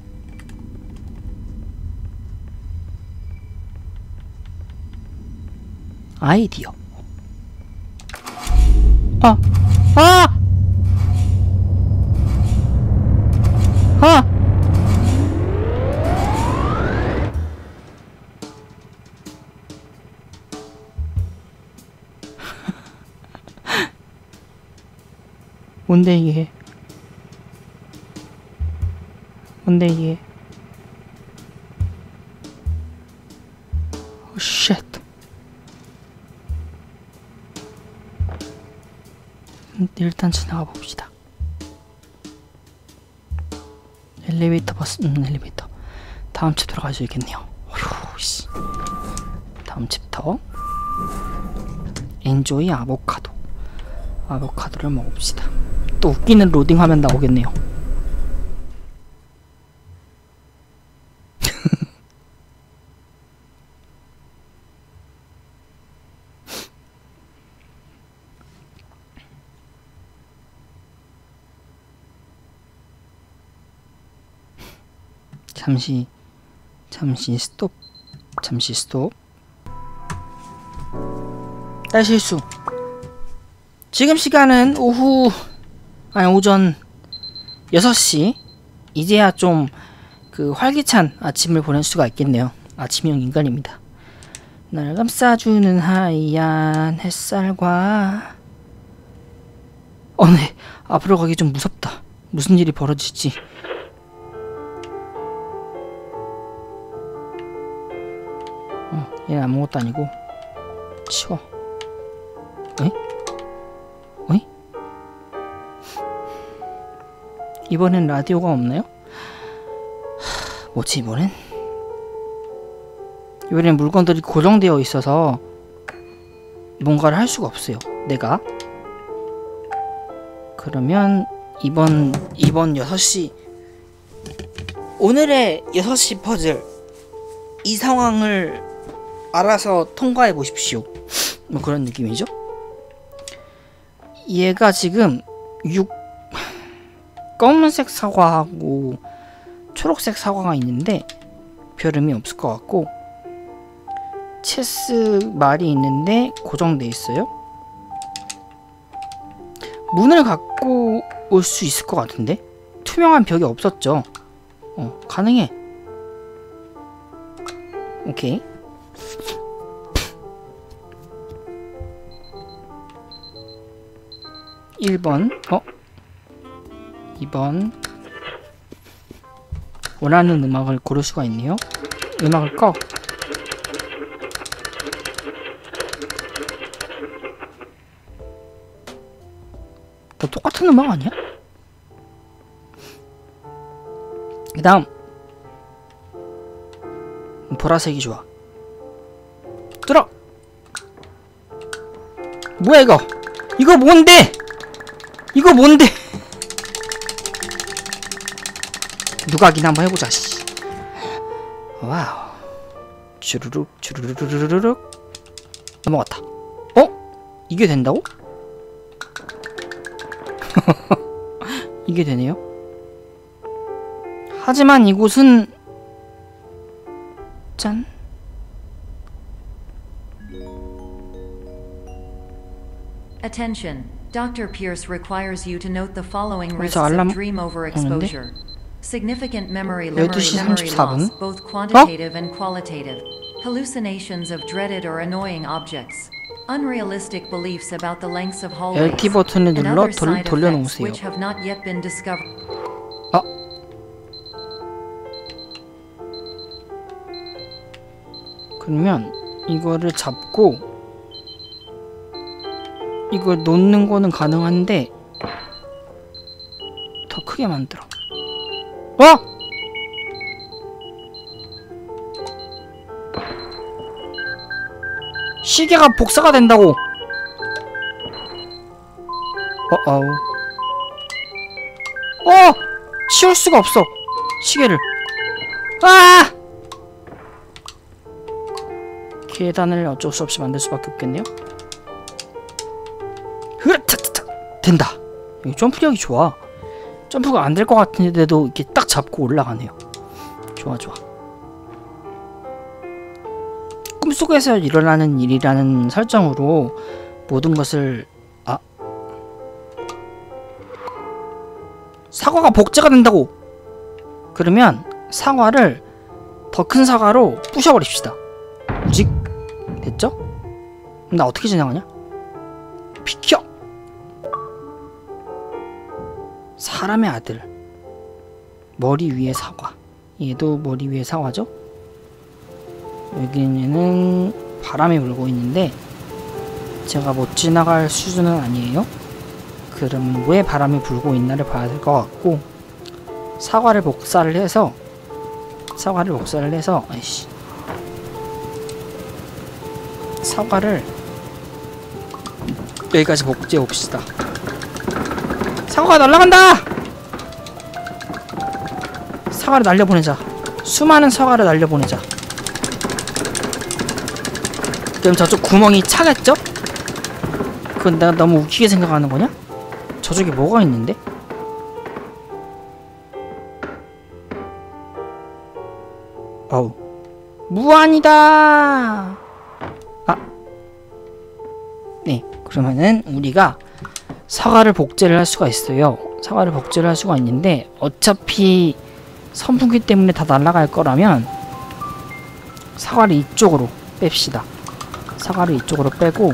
아이디어. 아! 아! 아! 뭔데 이게? 뭔데 이게? 오 쉣. 일단 지나가 봅시다. 엘리베이터 버스, 음, 엘리베이터. 다음 집 들어가셔야겠네요. 어휴, 씨. 다음 챕터. 엔조이 아보카도. 아보카도를 먹읍시다. 또 웃기는 로딩 화면 나오겠네요. 잠시 잠시 스톱. 잠시 스톱. 딸 실수. 지금 시간은 오후 아니 오전 여섯 시. 이제야 좀 그 활기찬 아침을 보낼 수가 있겠네요. 아침형 인간입니다. 날 감싸주는 하얀 햇살과 어, 네. 앞으로 가기 좀 무섭다. 무슨 일이 벌어질지. 어, 얘는 아무것도 아니고 치워. 에? 어이? 이번엔 라디오가 없나요? 하, 뭐지 이번엔? 이번엔 물건들이 고정되어 있어서 뭔가를 할 수가 없어요. 내가. 그러면 이번 이번 여섯 시 오늘의 여섯 시 퍼즐, 이 상황을 알아서 통과해 보십시오. 뭐 그런 느낌이죠. 얘가 지금 육 검은색 사과하고 초록색 사과가 있는데 별 의미 없을 것 같고, 체스 말이 있는데 고정돼 있어요. 문을 갖고 올 수 있을 것 같은데? 투명한 벽이 없었죠. 어, 가능해. 오케이. 일 번. 어? 이 번. 원하는 음악을 고를 수가 있네요. 음악을 꺼. 너 똑같은 음악 아니야? 그 다음 보라색이 좋아. 뚫어. 뭐야 이거? 이거 뭔데? 이거 뭔데? 누가기나 한번 해보자. 씨. 와우. 주르륵 주르르르르륵. 넘어갔다. 어? 이게 된다고? 이게 되네요. 하지만 이곳은 짠. Attention. Doctor Pierce requires you to note the following risks 여기서 알람 of dream overexposure. Significant memory, 열두 시 memory, memory 삼십사 분. loss, both quantitative and qualitative. Hallucinations of dreaded or annoying objects. Unrealistic beliefs about the lengths of hallways. 엘티 버튼을 and 눌러 other 돌, side effects 돌려놓으세요. which have not yet been discovered. 아. 그러면 이거를 잡고 이걸 놓는 거는 가능한데 더 크게 만들어. 어? 시계가 복사가 된다고. 어어. 어! 치울 수가 없어. 시계를. 아! 계단을 어쩔 수 없이 만들 수밖에 없겠네요. 흐르차차차. 된다. 이 점프력이 좋아. 점프가 안 될 것 같은데도 이렇게 딱 잡고 올라가네요. 좋아 좋아. 꿈속에서 일어나는 일이라는 설정으로 모든 것을 아 사과가 복제가 된다고. 그러면 사과를 더 큰 사과로 부셔버립시다. 우직. 됐죠? 그럼 나 어떻게 지나가냐? 비켜! 사람의 아들. 머리 위에 사과. 얘도 머리 위에 사과죠? 여기는 바람이 불고 있는데 제가 못 지나갈 수준은 아니에요. 그럼 왜 바람이 불고 있나를 봐야 될 것 같고, 사과를 복사를 해서 사과를 복사를 해서 아이씨 사과를 여기까지 복제해 봅시다. 사과가 날아간다! 사과를 날려보내자. 수많은 사과를 날려보내자. 그럼 저쪽 구멍이 차겠죠? 그건 내가 너무 웃기게 생각하는 거냐? 저쪽에 뭐가 있는데? 어우, 무한이다! 아, 네, 그러면은 우리가 사과를 복제를 할 수가 있어요. 사과를 복제를 할 수가 있는데 어차피 선풍기 때문에 다 날아갈 거라면 사과를 이쪽으로 뺍시다. 사과를 이쪽으로 빼고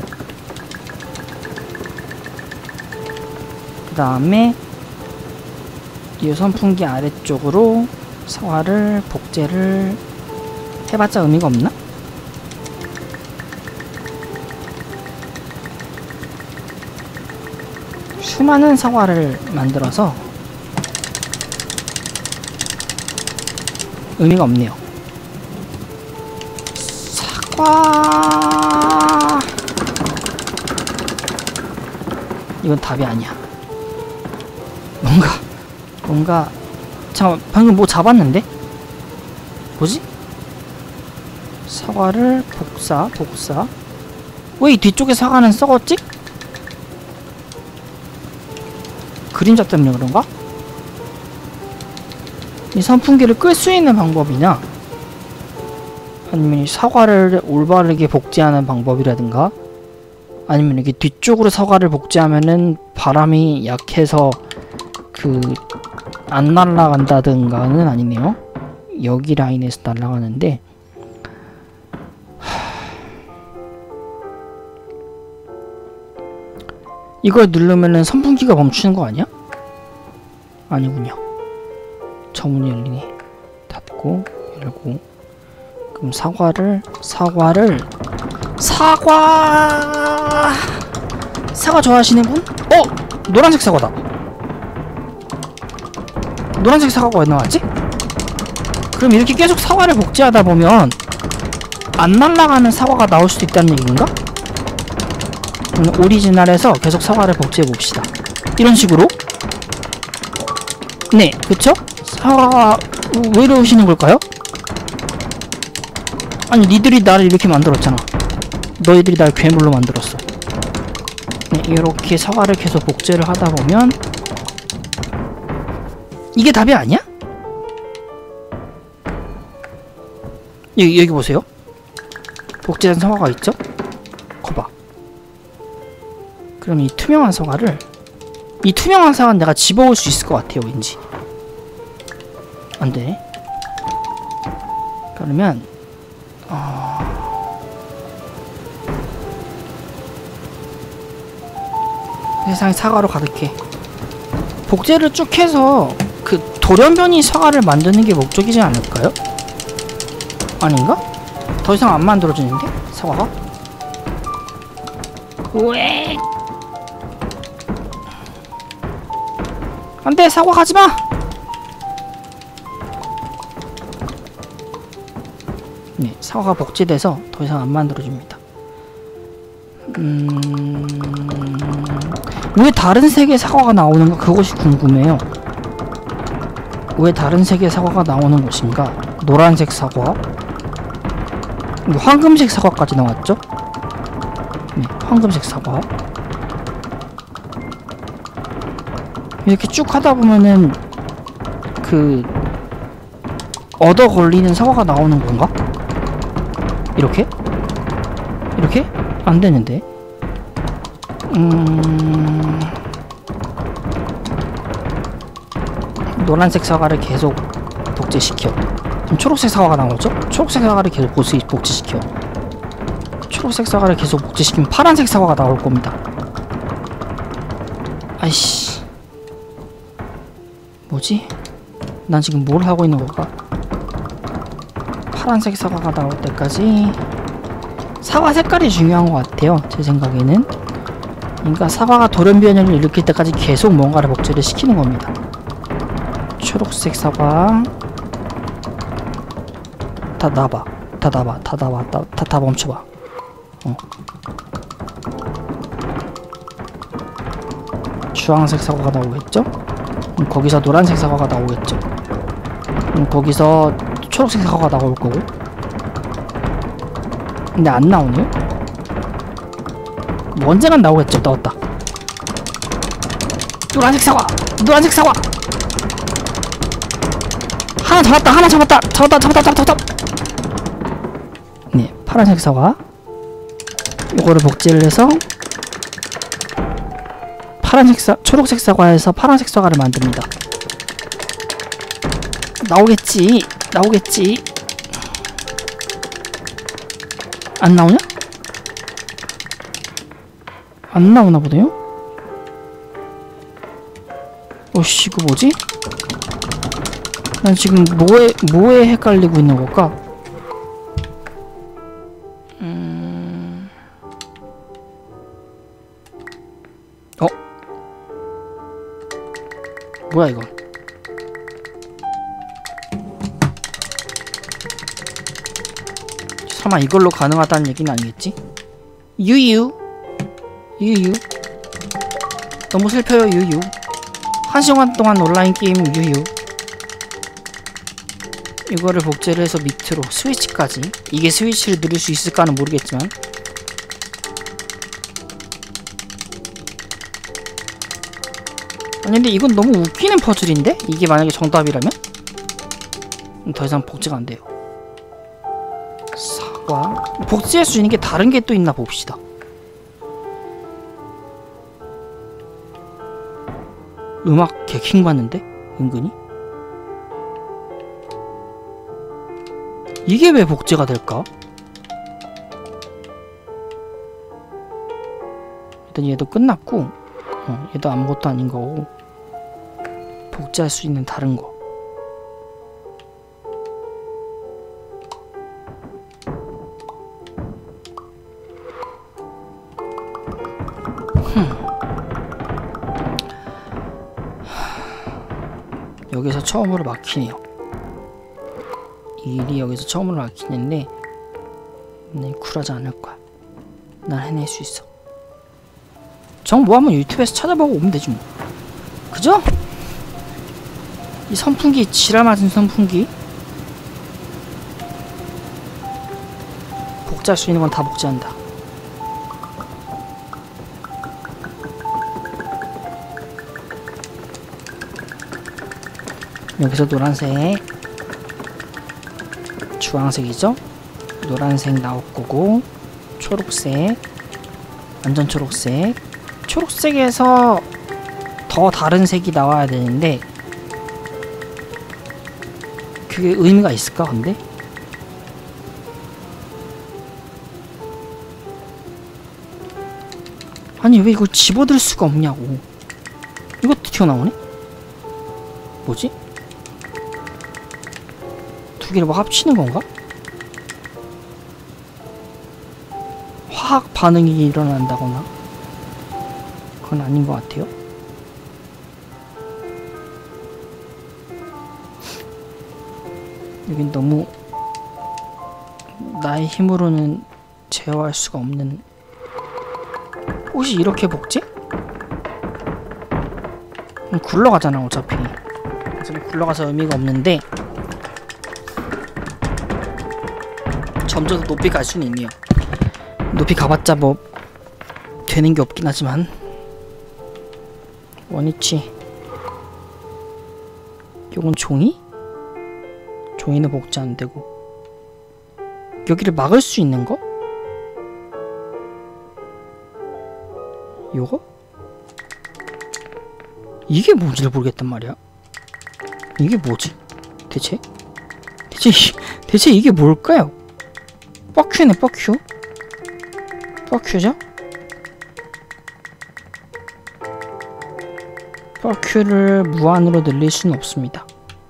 그 다음에 이 선풍기 아래쪽으로 사과를 복제를 해봤자 의미가 없나? 수많은 사과를 만들어서 의미가 없네요. 사과 이건 답이 아니야. 뭔가 뭔가 잠깐 방금 뭐 잡았는데? 뭐지? 사과를 복사 복사. 왜 이 뒤쪽에 사과는 썩었지? 그림자 때문에 그런가? 이 선풍기를 끌 수 있는 방법이냐? 아니면 이 사과를 올바르게 복제하는 방법이라든가, 아니면 이렇게 뒤쪽으로 사과를 복제하면은 바람이 약해서 그 안 날아간다든가는 아니네요. 여기 라인에서 날아가는데, 이걸 누르면은 선풍기가 멈추는 거 아니야? 아니군요. 저 문이 열리네. 닫고 열고. 그럼 사과를 사과를 사과 사과 좋아하시는 분? 어! 노란색 사과다. 노란색 사과가 왜 나왔지? 그럼 이렇게 계속 사과를 복제하다 보면 안 날아가는 사과가 나올 수도 있다는 얘기인가? 오리지널에서 계속 사과를 복제해 봅시다. 이런 식으로. 네, 그쵸? 사과가 왜 이러시는 걸까요? 아니, 니들이 나를 이렇게 만들었잖아. 너희들이 날 괴물로 만들었어. 네, 이렇게 사과를 계속 복제를 하다 보면 이게 답이 아니야? 여기, 여기 보세요. 복제된 사과가 있죠? 거봐. 그럼 이 투명한 사과를, 이 투명한 사과는 내가 집어올 수 있을 것 같아요, 왠지. 안돼. 그러면 어... 세상에 사과로 가득해. 복제를 쭉 해서 그 돌연변이 사과를 만드는 게 목적이지 않을까요? 아닌가? 더 이상 안 만들어지는데? 사과가? 왜? 안돼, 사과 가지마! 네, 사과가 복제돼서 더 이상 안 만들어줍니다. 음... 왜 다른 색의 사과가 나오는가, 그것이 궁금해요. 왜 다른 색의 사과가 나오는 것인가? 노란색 사과, 황금색 사과까지 나왔죠? 네, 황금색 사과. 이렇게 쭉 하다 보면은 그 얻어 걸리는 사과가 나오는 건가? 이렇게? 이렇게? 안 되는데. 음... 노란색 사과를 계속 복제시켜. 그럼 초록색 사과가 나오죠? 초록색 사과를 계속 복제시켜. 초록색 사과를 계속 복제시키면 파란색 사과가 나올 겁니다. 아이씨. 뭐지? 난 지금 뭘 하고 있는 걸까? 파란색 사과가 나올 때까지. 사과 색깔이 중요한 것 같아요, 제 생각에는. 그러니까 사과가 돌연변이를 일으킬 때까지 계속 뭔가를 복제를 시키는 겁니다. 초록색 사과. 다 놔봐. 다 놔봐. 다 놔봐. 다, 다, 다 멈춰봐. 어. 주황색 사과가 나오겠죠? 그럼 거기서 노란색 사과가 나오겠죠? 그럼 거기서 초록색 사과가 나올 거고. 근데 안 나오네요? 뭐 언젠간 나오겠죠? 나왔다. 노란색 사과! 노란색 사과! 하나 잡았다! 하나 잡았다! 잡았다! 잡았다! 잡았다! 잡았다! 네, 파란색 사과. 요거를 복제를 해서 파란색 사, 초록색 사과에서 파란색 사과를 만듭니다. 나오겠지. 나오겠지. 안 나오냐? 안 나오나 보네요? 어씨, 이거 뭐지? 난 지금 뭐에, 뭐에 헷갈리고 있는 걸까? 음... 어? 뭐야, 이건? 설마 이걸로 가능하다는 얘기는 아니겠지? 유유. 유유. 너무 슬퍼요, 유유. 한 시간 동안 온라인 게임 유유. 이거를 복제를 해서 밑으로 스위치까지. 이게 스위치를 누를 수 있을까는 모르겠지만 아니 근데 이건 너무 웃기는 퍼즐인데? 이게 만약에 정답이라면? 더 이상 복제가 안 돼요. 사과. 복제할 수 있는 게 다른 게 또 있나 봅시다. 음악 개킹 받는데? 은근히? 이게 왜 복제가 될까? 일단 얘도 끝났고 어, 얘도 아무것도 아닌 거고 복제할 수 있는 다른 거. 여기서 처음으로 막히네요. 이 일이 여기서 처음으로 막히는데 네, 쿨하지 않을 거야. 난 해낼 수 있어. 정 뭐 한번 유튜브에서 찾아보고 오면 되지 뭐. 그죠? 이 선풍기, 지랄 맞은 선풍기. 복제할 수 있는 건 다 복제한다. 여기서 노란색, 주황색이죠? 노란색 나올 거고, 초록색, 완전 초록색. 초록색에서 더 다른 색이 나와야 되는데 그게 의미가 있을까 근데? 아니 왜 이걸 집어들 수가 없냐고. 이것도 튀어나오네? 뭐지? 두 개를 뭐 합치는 건가? 화학 반응이 일어난다거나 그건 아닌 것 같아요. 여긴 너무 나의 힘으로는 제어할 수가 없는. 혹시 이렇게 복제? 굴러가잖아 어차피. 어차피 굴러가서 의미가 없는데 점점 더 높이 갈 수는 있네요. 높이 가봤자 뭐 되는 게 없긴 하지만. 원위치. 요건 종이? 종이는 복제 안 되고. 여기를 막을 수 있는 거? 요거? 이게 뭔지를 모르겠단 말이야. 이게 뭐지? 대체? 대체 대체 이게 뭘까요? 뻑큐네 뻑큐? 뻑큐죠? 뻑큐를 무한으로 늘릴 수는 없습니다.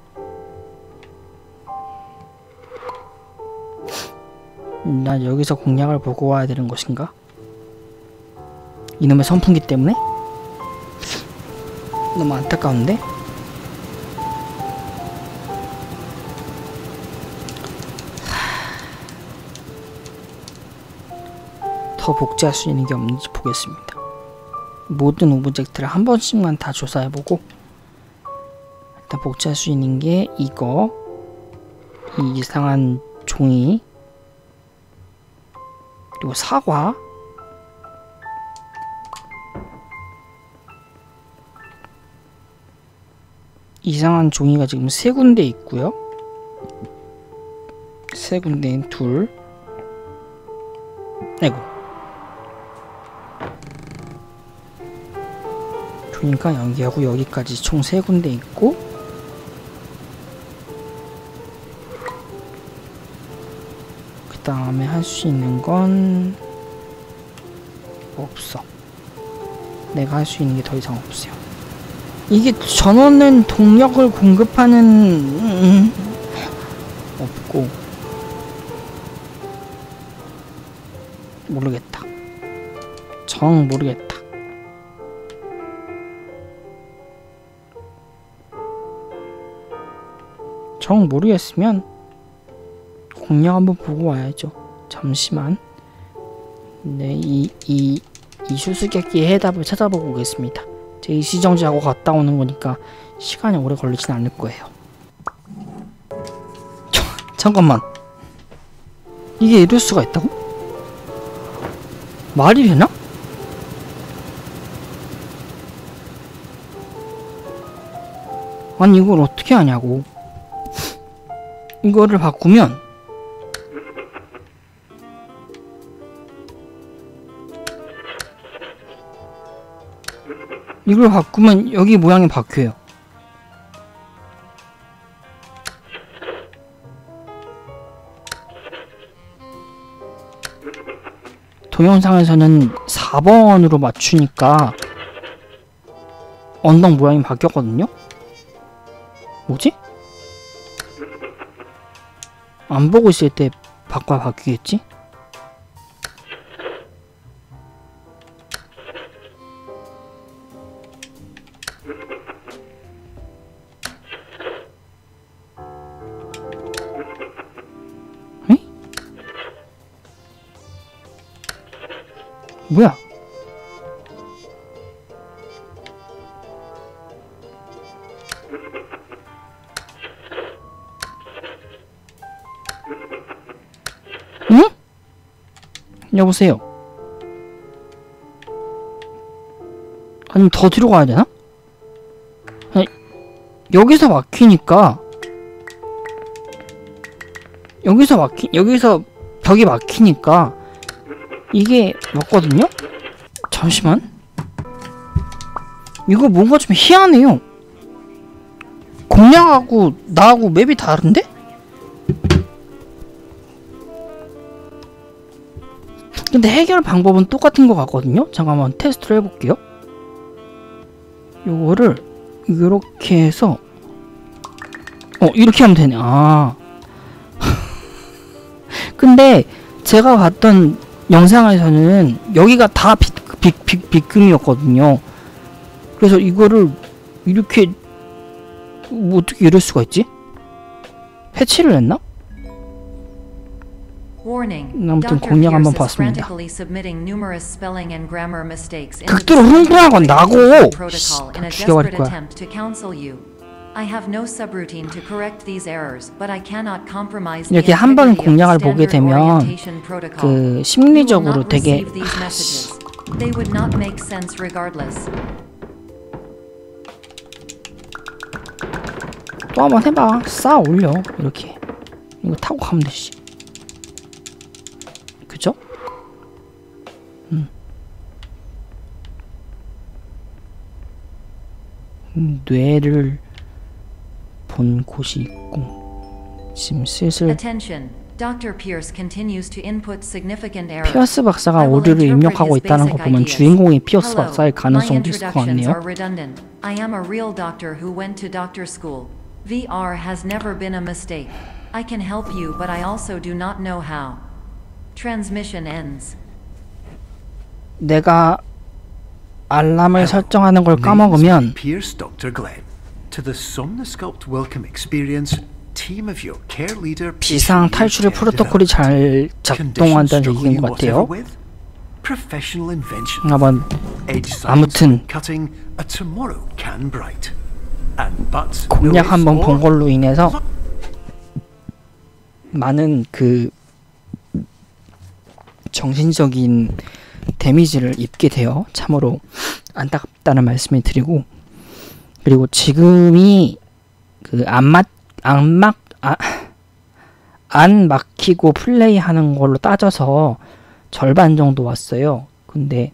난 여기서 공략을 보고 와야 되는 것인가? 이놈의 선풍기 때문에? 너무 안타까운데? 더 복제할 수 있는 게 없는지 보겠습니다. 모든 오브젝트를 한 번씩만 다 조사해보고 일단 복제할 수 있는 게 이거, 이 이상한 종이, 그리고 사과, 이상한 종이가 지금 세 군데 있고요. 세 군데인 둘. 아이고. 그러니까 여기하고 여기까지 총 세 군데 있고, 그 다음에 할 수 있는 건 없어. 내가 할 수 있는 게 더 이상 없어요. 이게 전원은 동력을 공급하는 음, 없고 모르겠다. 정 모르겠다. 정 모르겠으면 공략 한번 보고 와야죠. 잠시만. 네, 이, 이, 이 수수께끼의 해답을 찾아보고 오겠습니다. 제 일시정지하고 갔다 오는 거니까 시간이 오래 걸리진 않을 거예요. 잠깐만, 이게 이럴 수가 있다고? 말이 되나? 아니 이걸 어떻게 하냐고. 이거를 바꾸면 이걸 바꾸면 여기 모양이 바뀌어요. 동영상에서는 사 번으로 맞추니까 언덕 모양이 바뀌었거든요? 뭐지? 안 보고 있을 때 바꿔 바뀌겠지? 에? 뭐야? 응? 여보세요. 아니면 더 뒤로 가야 되나? 아니, 여기서 막히니까 여기서 막히 여기서 벽이 막히니까 이게 맞거든요? 잠시만. 이거 뭔가 좀 희한해요. 공략하고 나하고 맵이 다른데? 근데 해결 방법은 똑같은 것 같거든요? 잠깐만 테스트를 해볼게요. 요거를 이렇게 해서 어 이렇게 하면 되네. 아 근데 제가 봤던 영상에서는 여기가 다 빗, 빗, 빗, 빗금이었거든요. 그래서 이거를 이렇게 뭐 어떻게 이럴 수가 있지? 해치를 했나? 아무튼 공략 한번 봤습니다. 극도로 흥분한 건 나고! 다 죽여버릴 거야. 이렇게 한 번 공략을 보게 되면 그 심리적으로 되게 아씨. 또 한번 해봐. 쌓아 올려. 이렇게 이거 타고 가면 되지. 그죠? 음. 음, 뇌를 본 곳이 있고 지금 슬슬 피어스 박사가 오류를 입력하고 있다는 거 보면 주인공이 피어스 박사일 가능성도 있을 것 같네요. I am a real doctor who went to doctor school. V R has never been a mistake. I can help you, but I also do not know how. Transmission ends. 내가 알람을 설정하는 걸 까먹으면 Pierce Doctor Glenn. To the Somnosculpt welcome experience, team of your care leader 비상 탈출의 프로토콜이 잘 작동한다는 얘기인 것 같아요. Professional invention. 한번 아무튼 cutting a tomorrow can bright. And but 공략 한번 본 걸로 인해서 많은 그 정신적인 데미지를 입게 되어 참으로 안타깝다는 말씀을 드리고, 그리고 지금이 그 안 맞 안 막 아, 안 막히고 플레이하는 걸로 따져서 절반 정도 왔어요. 근데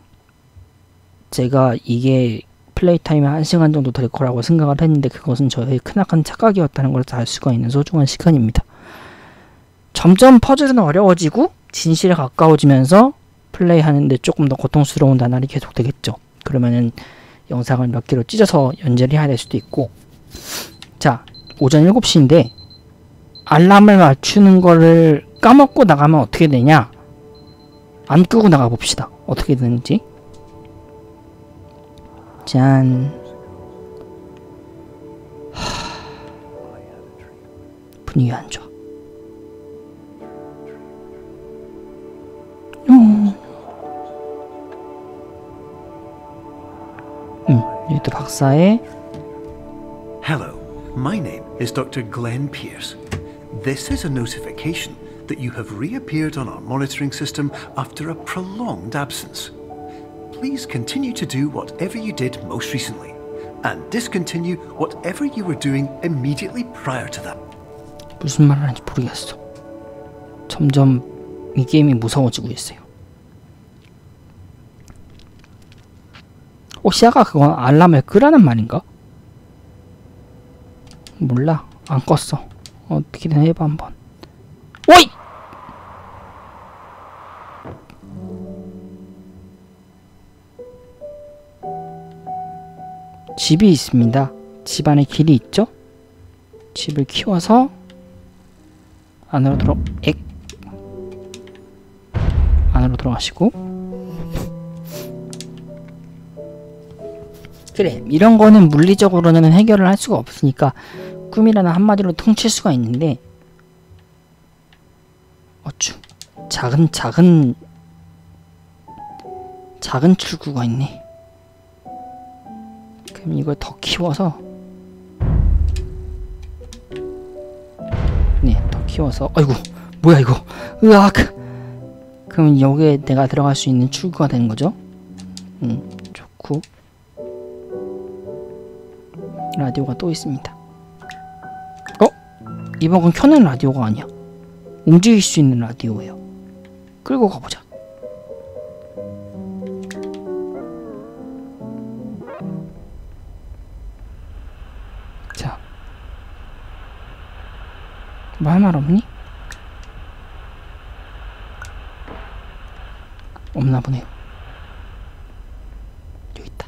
제가 이게 플레이 타임이 한 시간 정도 될 거라고 생각을 했는데 그것은 저의 크나큰 착각이었다는 걸 알 수가 있는 소중한 시간입니다. 점점 퍼즐은 어려워지고 진실에 가까워지면서 플레이하는데 조금 더 고통스러운 나날이 계속되겠죠. 그러면은 영상을 몇 개로 찢어서 연재를 해야 될 수도 있고. 자, 오전 일곱 시인데 알람을 맞추는 거를 까먹고 나가면 어떻게 되냐? 안 끄고 나가봅시다. 어떻게 되는지. 짠. 하... 분위기 안 좋아. 음. 음, 여기 또 박사의 Hello, my name is Doctor Glenn Pierce. This is a notification that you have reappeared on our monitoring system after a prolonged absence. Please continue to do whatever you did most recently, and discontinue whatever you were doing immediately prior to that. 무슨 말을 하는지 모르겠어. 점점 이 게임이 무서워지고 있어요. 혹시 아까 그건 알람을 끄라는 말인가? 몰라. 안 껐어. 어떻게든 해봐 한번. 오이! 집이 있습니다. 집 안에 길이 있죠? 집을 키워서 안으로 들어 액 안으로 들어가시고. 그래, 이런 거는 물리적으로는 해결을 할 수가 없으니까 꿈이라는 한마디로 퉁칠 수가 있는데, 어쭈, 작은 작은 작은 출구가 있네. 그럼 이걸 더 키워서, 네, 더 키워서, 아이고, 뭐야 이거, 으악. 그럼 여기에 내가 들어갈 수 있는 출구가 되는 거죠. 음, 좋고. 라디오가 또 있습니다. 어? 이번 건 켜는 라디오가 아니야. 움직일 수 있는 라디오예요. 끌고 가보자. 자, 뭐 할 말 없니? 없나 보네요. 여기 있다.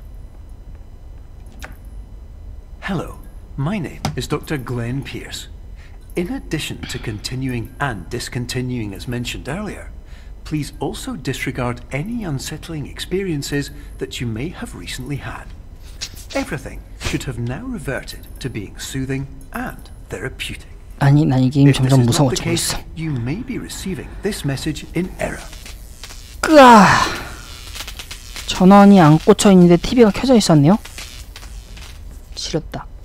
Hello, my name is Doctor Glenn Pierce. In addition to continuing and discontinuing as mentioned earlier, please also disregard any unsettling experiences that you may have recently had. Everything should have now reverted to being soothing and therapeutic. 아니, 난 이 게임 If this 점점 is not the 무서워지고 case, 있어. you may be receiving this message in error. 끄아! 전원이 안 꽂혀 있는데 티비가 켜져 있었네요. 지렸다.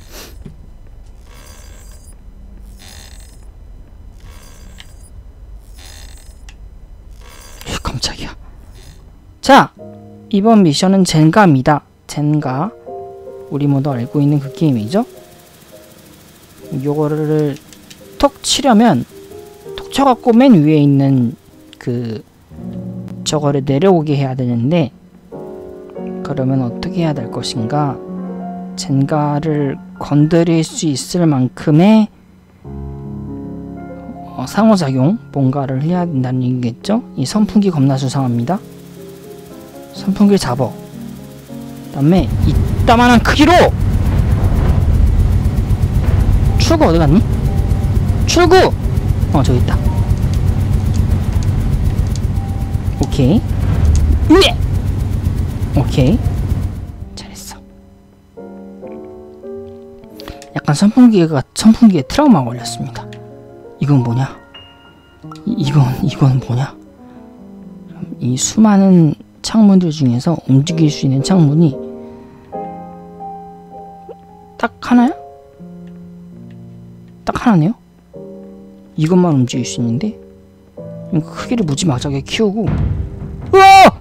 깜짝이야. 자, 이번 미션은 젠가입니다. 젠가, 우리 모두 알고 있는 그 게임이죠. 요거를 톡 치려면 톡 쳐갖고 맨 위에 있는 그 저거를 내려오게 해야 되는데, 그러면 어떻게 해야 될 것인가? 젠가를 건드릴 수 있을 만큼의 어, 상호작용 뭔가를 해야 된다는 얘기겠죠? 이 선풍기 겁나 수상합니다. 선풍기를 잡어. 그 다음에 이따만한 크기로! 출구 어디 갔니? 출구! 어, 저기 있다. 오케이. 네! 오케이. 잘했어. 약간 선풍기가, 선풍기에 트라우마가 걸렸습니다. 이건 뭐냐? 이, 이건, 이건 뭐냐? 이 수많은 창문들 중에서 움직일 수 있는 창문이 딱 하나야? 딱 하나네요? 이것만 움직일 수 있는데 크기를 무지막지하게 키우고, 으아!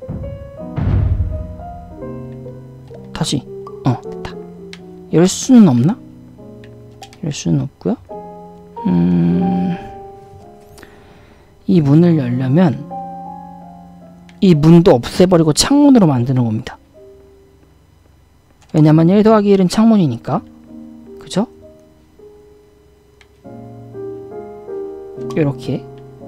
다시, 어, 됐다. 열 수는 없나? 열 수는 없고요. 음, 이 문을 열려면 이 문도 없애버리고 창문으로 만드는 겁니다. 왜냐면 일 더하기 일은 창문이니까. 그죠? 요렇게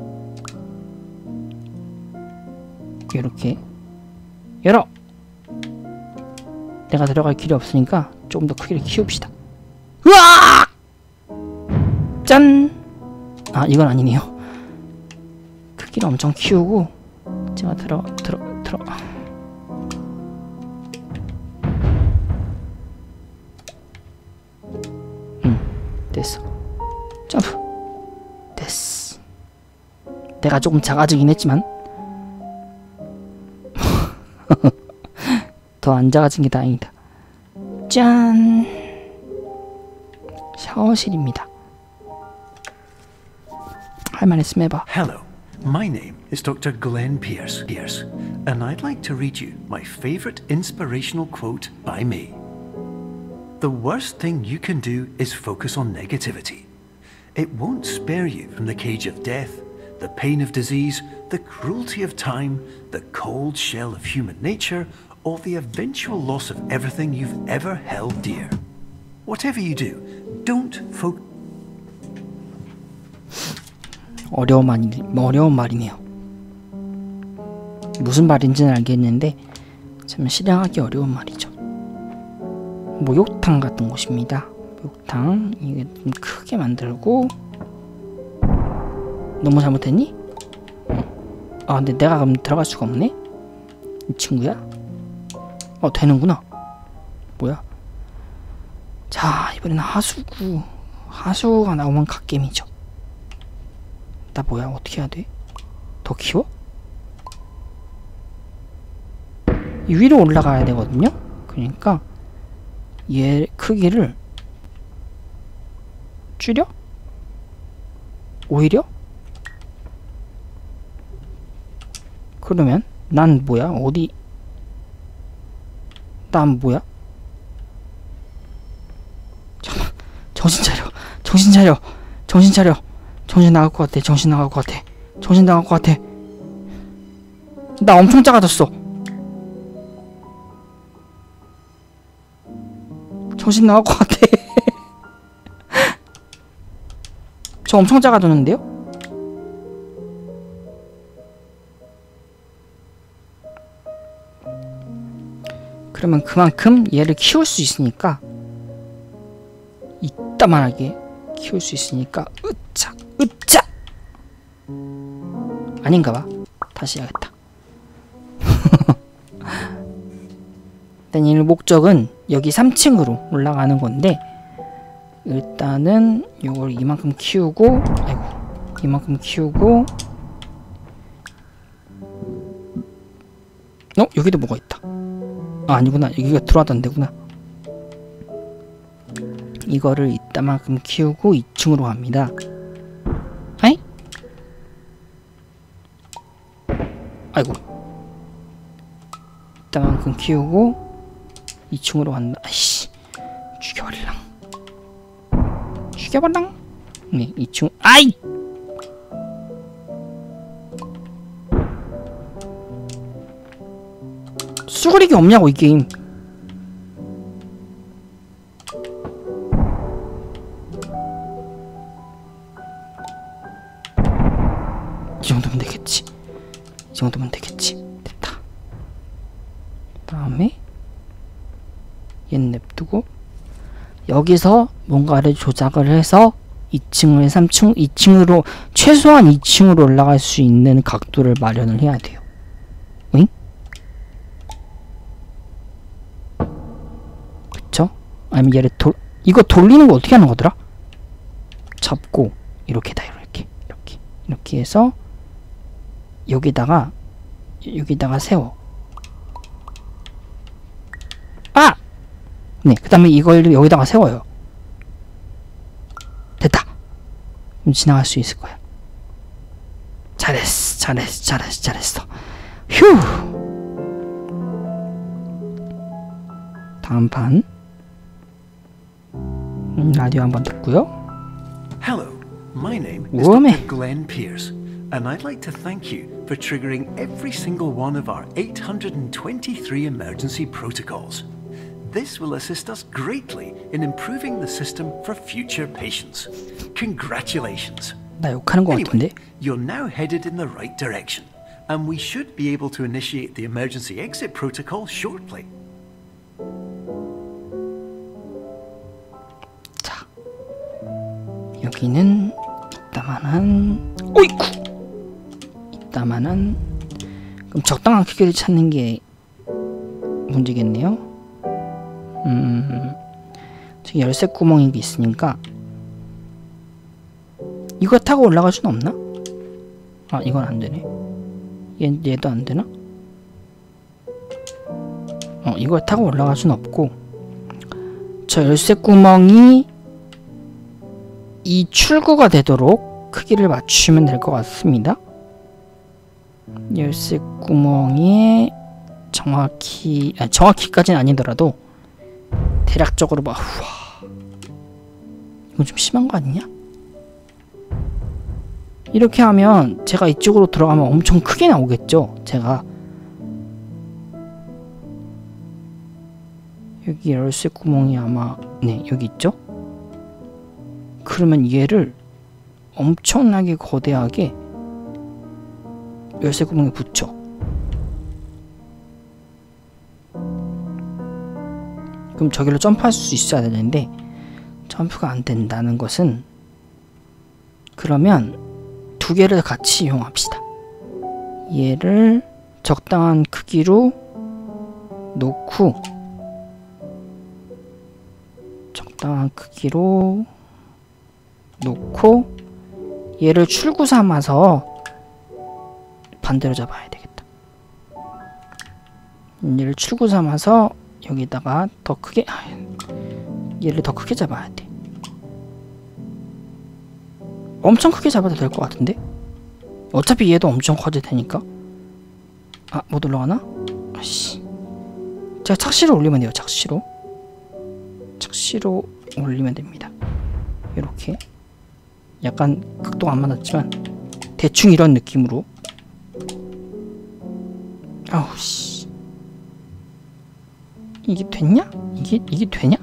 요렇게 열어! 내가 들어갈 길이 없으니까 조금 더 크기를 키웁시다. 으악! 짠! 아, 이건 아니네요. 크기를 엄청 키우고 제가 들어 들어 들어 음, 됐어. 점프. 됐어. 내가 조금 작아지긴 했지만 더 안 작아진 게 다행이다. 짠! 샤워실입니다. 할 말 있으면 해봐. Hello, my name is Doctor Glenn Pierce, Pierce, and I'd like to read you my favorite inspirational quote by me. The worst thing you can do is focus on negativity. It won't spare you from the cage of death, the pain of disease, the cruelty of time, the cold shell of human nature, or the eventual loss of everything you've ever held dear. Whatever you do, don't focus. 어려운 말, 어려운 말이네요. 무슨 말인지는 알겠는데 참 실행하기 어려운 말이죠. 목욕탕 같은 곳입니다. 목욕탕 이게 좀 크게 만들고. 너무 잘못했니? 아 근데 내가 그럼 들어갈 수가 없네? 이 친구야? 어 되는구나. 뭐야? 자 이번에는 하수구. 하수구가 나오면 갓겜이죠. 나 뭐야 어떻게 해야 돼? 더 키워? 이 위로 올라가야 되거든요? 그러니까 얘 크기를 줄여? 오히려? 그러면 난 뭐야? 어디? 난 뭐야? 잠깐만 정신 차려 정신 차려 정신 차려 정신 나갈 것 같아 정신 나갈 것 같아 정신 나갈 것 같아 나 엄청 작아졌어 정신 나갈 것 같아 저 엄청 작아졌는데요? 그러면 그만큼 얘를 키울 수 있으니까 이따만하게 키울 수 있으니까 으차 으차 아닌가봐. 다시 해야겠다. 일단 이 목적은 여기 삼 층으로 올라가는 건데 일단은 요걸 이만큼 키우고 아이고 이만큼 키우고 어? 여기도 뭐가 있다. 아 아니구나 여기가 들어왔던 데구나. 이거를 이따만큼 키우고 이 층으로 갑니다. 아이? 아이고 이따만큼 키우고 이 층으로 간다. 아이씨 죽여버릴랑 죽여버릴랑. 네 이 층 아이! 수그리기 없냐고 이 게임. 이 정도면 되겠지. 이 정도면 되겠지. 됐다. 그 다음에 얘 냅두고 여기서 뭔가를 조작을 해서 이 층을 삼 층, 이 층으로 최소한 이 층으로 올라갈 수 있는 각도를 마련을 해야 돼요. 응? 그쵸? 아니면 얘를 돌 이거 돌리는 거 어떻게 하는 거더라? 잡고 이렇게다 이렇게 이렇게 이렇게 해서 여기다가 여기다가 세워. 아! 네, 그 다음에 이걸 여기다가 세워요. 됐다. 그럼 지나갈 수 있을 거야. 잘했어, 잘했어, 잘했어, 잘했어. 휴. 다음 판 음, 라디오 한번 듣고요. Hello, my name is Woman. Doctor Glenn Pierce, and I'd like to thank you for triggering every single one of our eight hundred twenty-three emergency protocols. This will assist us greatly in improving the system for future patients. Congratulations. 나 욕하는 거 같은데? Anyway, you're now headed in the right direction, and we should be able to initiate the emergency exit protocol shortly. 자, 여기는 이따만한 오이쿠 이따만한 그럼 적당한 크기를 찾는 게 문제겠네요. 음, 저기 열쇠 구멍이 있으니까 이거 타고 올라갈 수는 없나? 아 이건 안 되네. 얘, 얘도 안 되나? 어 이걸 타고 올라갈 수는 없고 저 열쇠 구멍이 이 출구가 되도록 크기를 맞추면 될 것 같습니다. 열쇠 구멍이 정확히 아니, 정확히까지는 아니더라도 대략적으로 막 우와, 이건 좀 심한 거 아니냐? 이렇게 하면 제가 이쪽으로 들어가면 엄청 크게 나오겠죠? 제가 여기 열쇠 구멍이 아마 네 여기 있죠? 그러면 얘를 엄청나게 거대하게 열쇠 구멍에 붙여. 그럼 저기로 점프할 수 있어야 되는데 점프가 안 된다는 것은 그러면 두 개를 같이 이용합시다. 얘를 적당한 크기로 놓고 적당한 크기로 놓고 얘를 출구 삼아서 반대로 잡아야 되겠다. 얘를 출구 삼아서 여기다가 더 크게 얘를 더 크게 잡아야 돼. 엄청 크게 잡아도 될 것 같은데? 어차피 얘도 엄청 커질 테니까. 아, 못 올라가나? 아씨. 제가 착시로 올리면 돼요. 착시로. 착시로 올리면 됩니다. 이렇게. 약간 각도가 안 맞았지만 대충 이런 느낌으로. 아우 씨. 이게 됐냐? 이게 이게 되냐?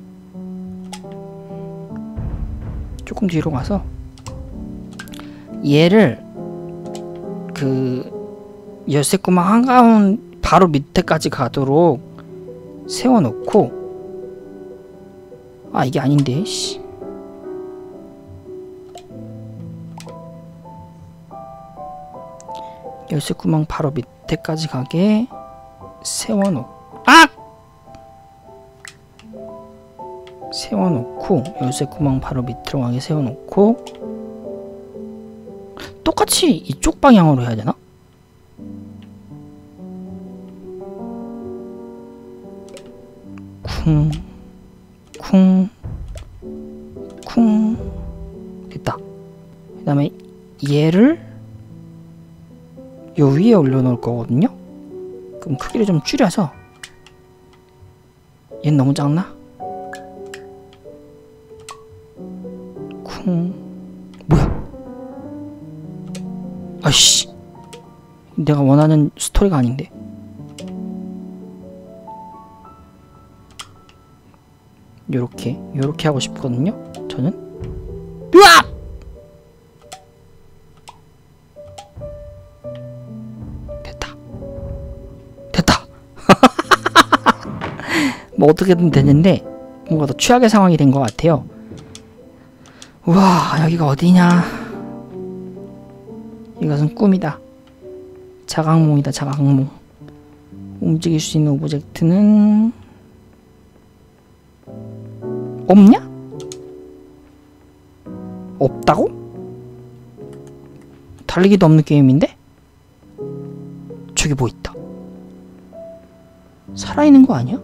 조금 뒤로 가서 얘를 그 열쇠 구멍 한가운 바로 밑에까지 가도록 세워놓고 아 이게 아닌데 씨. 열쇠 구멍 바로 밑에까지 가게 세워놓고 아! 세워놓고 열쇠 구멍 바로 밑으로 가게 세워놓고 똑같이 이쪽 방향으로 해야 되나? 쿵, 쿵, 쿵 됐다. 그 다음에 얘를 요 위에 올려놓을 거거든요? 그럼 크기를 좀 줄여서 얘는 너무 작나? 쿵 뭐야? 아이씨 내가 원하는 스토리가 아닌데 요렇게 요렇게 하고 싶거든요 저는. 으악! 됐다 됐다 뭐 어떻게든 되는데 뭔가 더 최악의 상황이 된 것 같아요. 우와 여기가 어디냐. 이것은 꿈이다. 자각몽이다. 자각몽. 움직일 수 있는 오브젝트는 없냐? 없다고? 달리기도 없는 게임인데? 저기 뭐 있다. 살아있는 거 아니야?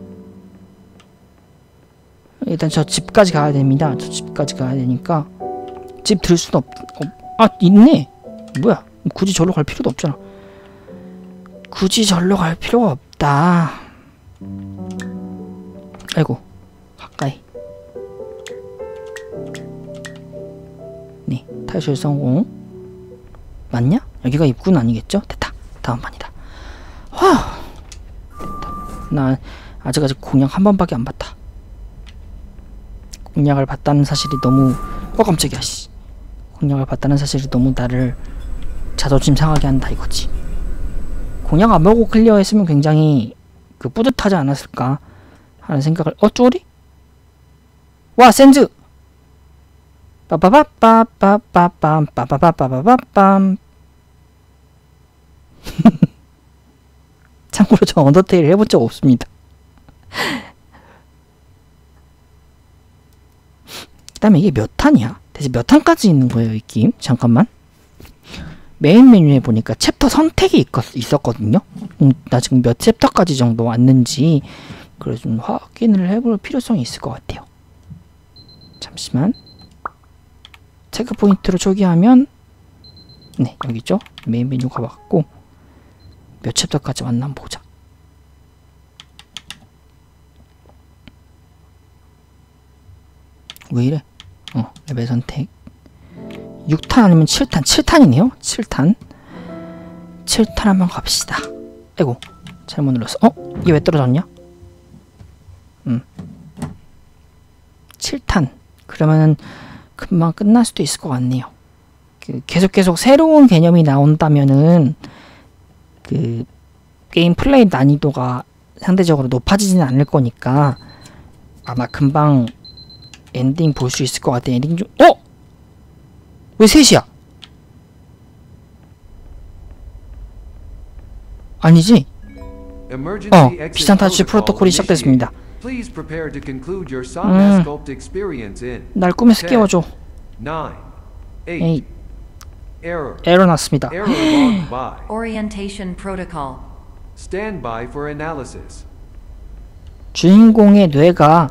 일단 저 집까지 가야 됩니다. 저 집까지 가야 되니까 집 들 수도 없... 없... 아 있네. 뭐야 굳이 절로 갈 필요도 없잖아. 굳이 절로 갈 필요가 없다. 아이고 가까이. 네 탈출 성공. 맞냐? 여기가 입구는 아니겠죠? 됐다. 다음 판이다. 와 됐다. 나 아직까지 공략 한 번밖에 안 봤다. 공략을 봤다는 사실이 너무 어 깜짝이야 씨. 공략을 봤다는 사실이 너무 나를 자존심 상하게 한다 이거지. 공략 안 보고 클리어했으면 굉장히 그 뿌듯하지 않았을까 하는 생각을. 어 쪼리? 와 센즈! 빠바바빠빠빠빰 빠바바빠빠빰. 참고로 저 언더테일 해본 적 없습니다. 그 다음에 이게 몇 탄이야? 대체 몇 탄까지 있는 거예요 이 게임? 잠깐만. 메인 메뉴에 보니까 챕터 선택이 있었거든요. 음, 나 지금 몇 챕터까지 정도 왔는지 그래서 좀 확인을 해볼 필요성이 있을 것 같아요. 잠시만. 체크 포인트로 초기화하면 네 여기 있죠. 메인 메뉴 가봤고 몇 챕터까지 왔나 한번 보자. 왜 이래? 어 레벨 선택 육 탄 아니면 칠 탄 칠 탄이네요. 칠 탄 칠 탄 한번 갑시다. 아이고 잘못 눌렀어. 어? 이게 왜 떨어졌냐? 음 칠 탄 그러면은 금방 끝날 수도 있을 것 같네요. 그 계속 계속 새로운 개념이 나온다면은 그 게임 플레이 난이도가 상대적으로 높아지진 않을 거니까 아마 금방 엔딩 볼 수 있을 것 같아. 엔딩 좀 어? 왜 셋이야? 아니지? 어 비상탈출 프로토콜이 시작됐습니다. 음, 날 꿈에서 깨워줘. 에잇 에러 났습니다. Orientation protocol. Stand by for analysis. 주인공의 뇌가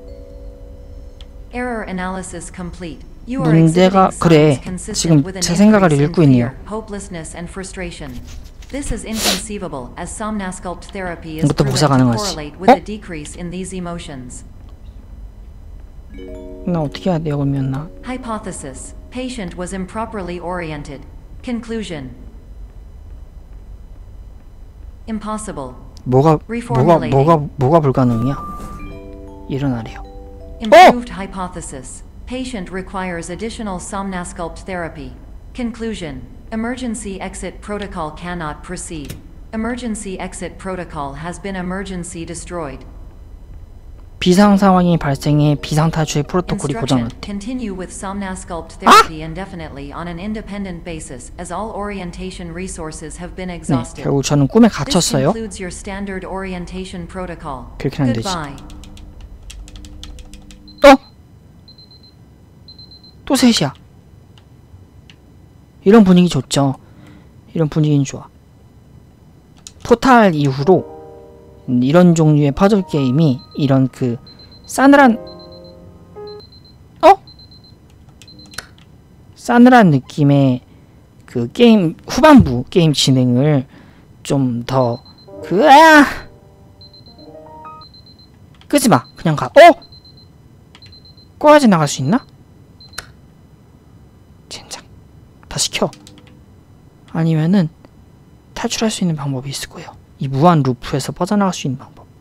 Error analysis complete. You are 문제가 exhibiting 그래 signs consistent 지금 with an 제 생각을 increase in 읽고 있네요. fear, hopelessness and frustration. This is inconceivable as somnasculpt therapy is 이것도 proven 복사 to 가능하지. correlate with 어? a decrease in these emotions. 나 어떻게 해야 돼요 그러면 나 Hypothesis. Patient was improperly oriented. Conclusion. Impossible. 뭐가 뭐가 뭐가 뭐가 불가능이야? 일어나래요. Improved hypothesis. Patient requires additional somnasculpt therapy. Conclusion. Emergency exit protocol cannot proceed. Emergency exit protocol has been emergency destroyed. 비상 상황이 발생해 비상 탈출 프로토콜이 Instruction. 고장났대. Continue with somnasculpt therapy indefinitely on an independent basis as all orientation resources have been 네, exhausted. 결국 저는 꿈에 This 갇혔어요. includes your standard orientation protocol. 그렇게는 안 되지. Goodbye. 어? 또 셋이야. 이런 분위기 좋죠. 이런 분위기는 좋아. 포탈 이후로 이런 종류의 퍼즐 게임이 이런 그 싸늘한 어? 싸늘한 느낌의 그 게임 후반부 게임 진행을 좀 더 그 아! 끄지 마. 그냥 가. 어? 꺼야지 나갈 수 있나? 젠장. 다시 켜. 아니면은 탈출할 수 있는 방법이 있을 거예요. 이 무한 루프에서 빠져나갈 수 있는 방법.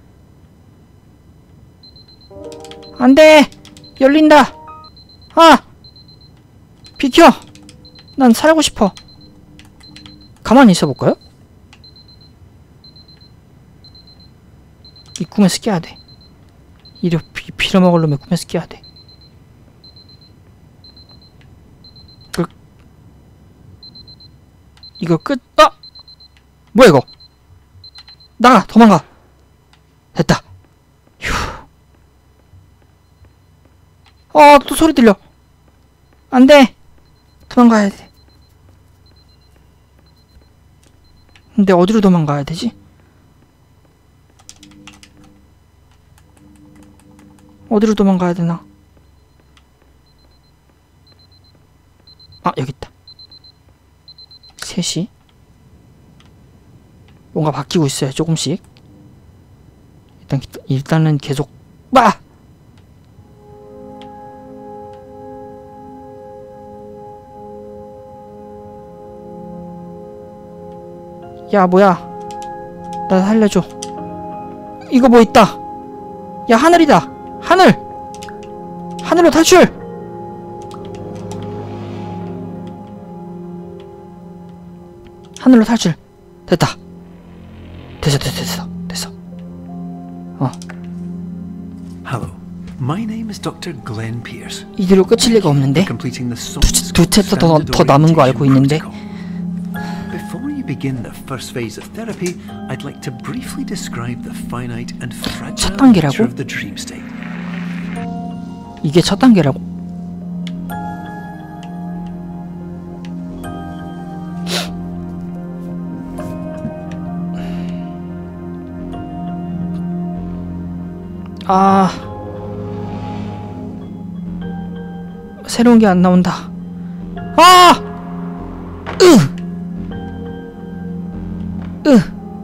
안돼! 열린다! 아! 비켜! 난 살고 싶어. 가만히 있어볼까요? 이 꿈에서 깨야 돼. 이래 비, 빌어먹으려면 꿈에서 깨야 돼. 이걸 이거 끝. 아! 뭐야 이거? 나가! 도망가! 됐다. 휴. 어, 또 소리 들려. 안 돼! 도망가야 돼. 근데 어디로 도망가야 되지? 어디로 도망가야 되나? 아, 여기 있다. 셋이 뭔가 바뀌고 있어요. 조금씩. 일단 일단은 계속 빠. 야, 뭐야? 나 살려줘. 이거 뭐 있다. 야, 하늘이다. 하늘. 하늘로 탈출. 하늘로 탈출. 됐다. 됐어, 됐어, 됐어, 됐어. 어. Hello, my name is Doctor Glenn Pierce. 이대로 끝일 리가 없는데. Completing the 두, 두 챕터 더, 더 남은 거 알고 있는데. Before you begin the first phase of therapy, I'd like to briefly describe the finite and fragile 단계라고? nature of the dream state. 이게 첫 단계라고? 아, 새로운 게 안 나온다. 아! 으! 으!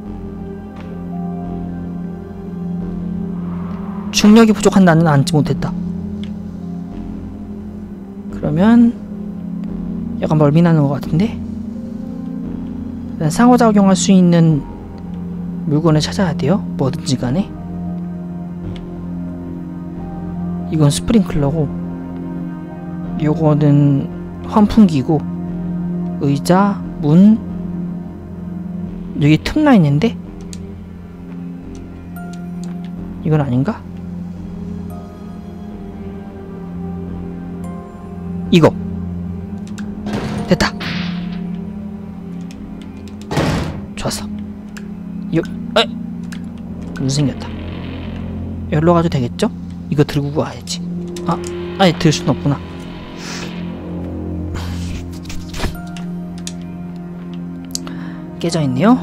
중력이 부족한 나는 앉지 못했다. 그러면 약간 멀미 나는 것 같은데? 일단 상호작용할 수 있는 물건을 찾아야 돼요. 뭐든지 간에. 이건 스프링클러고, 요거는 환풍기고, 의자, 문, 여기 틈나 있는데? 이건 아닌가? 이거 됐다. 좋았어. 요, 에, 못생겼다. 여기로 가도 되겠죠? 이거 들고 가야지. 아, 아니 들 순 없구나. 깨져있네요.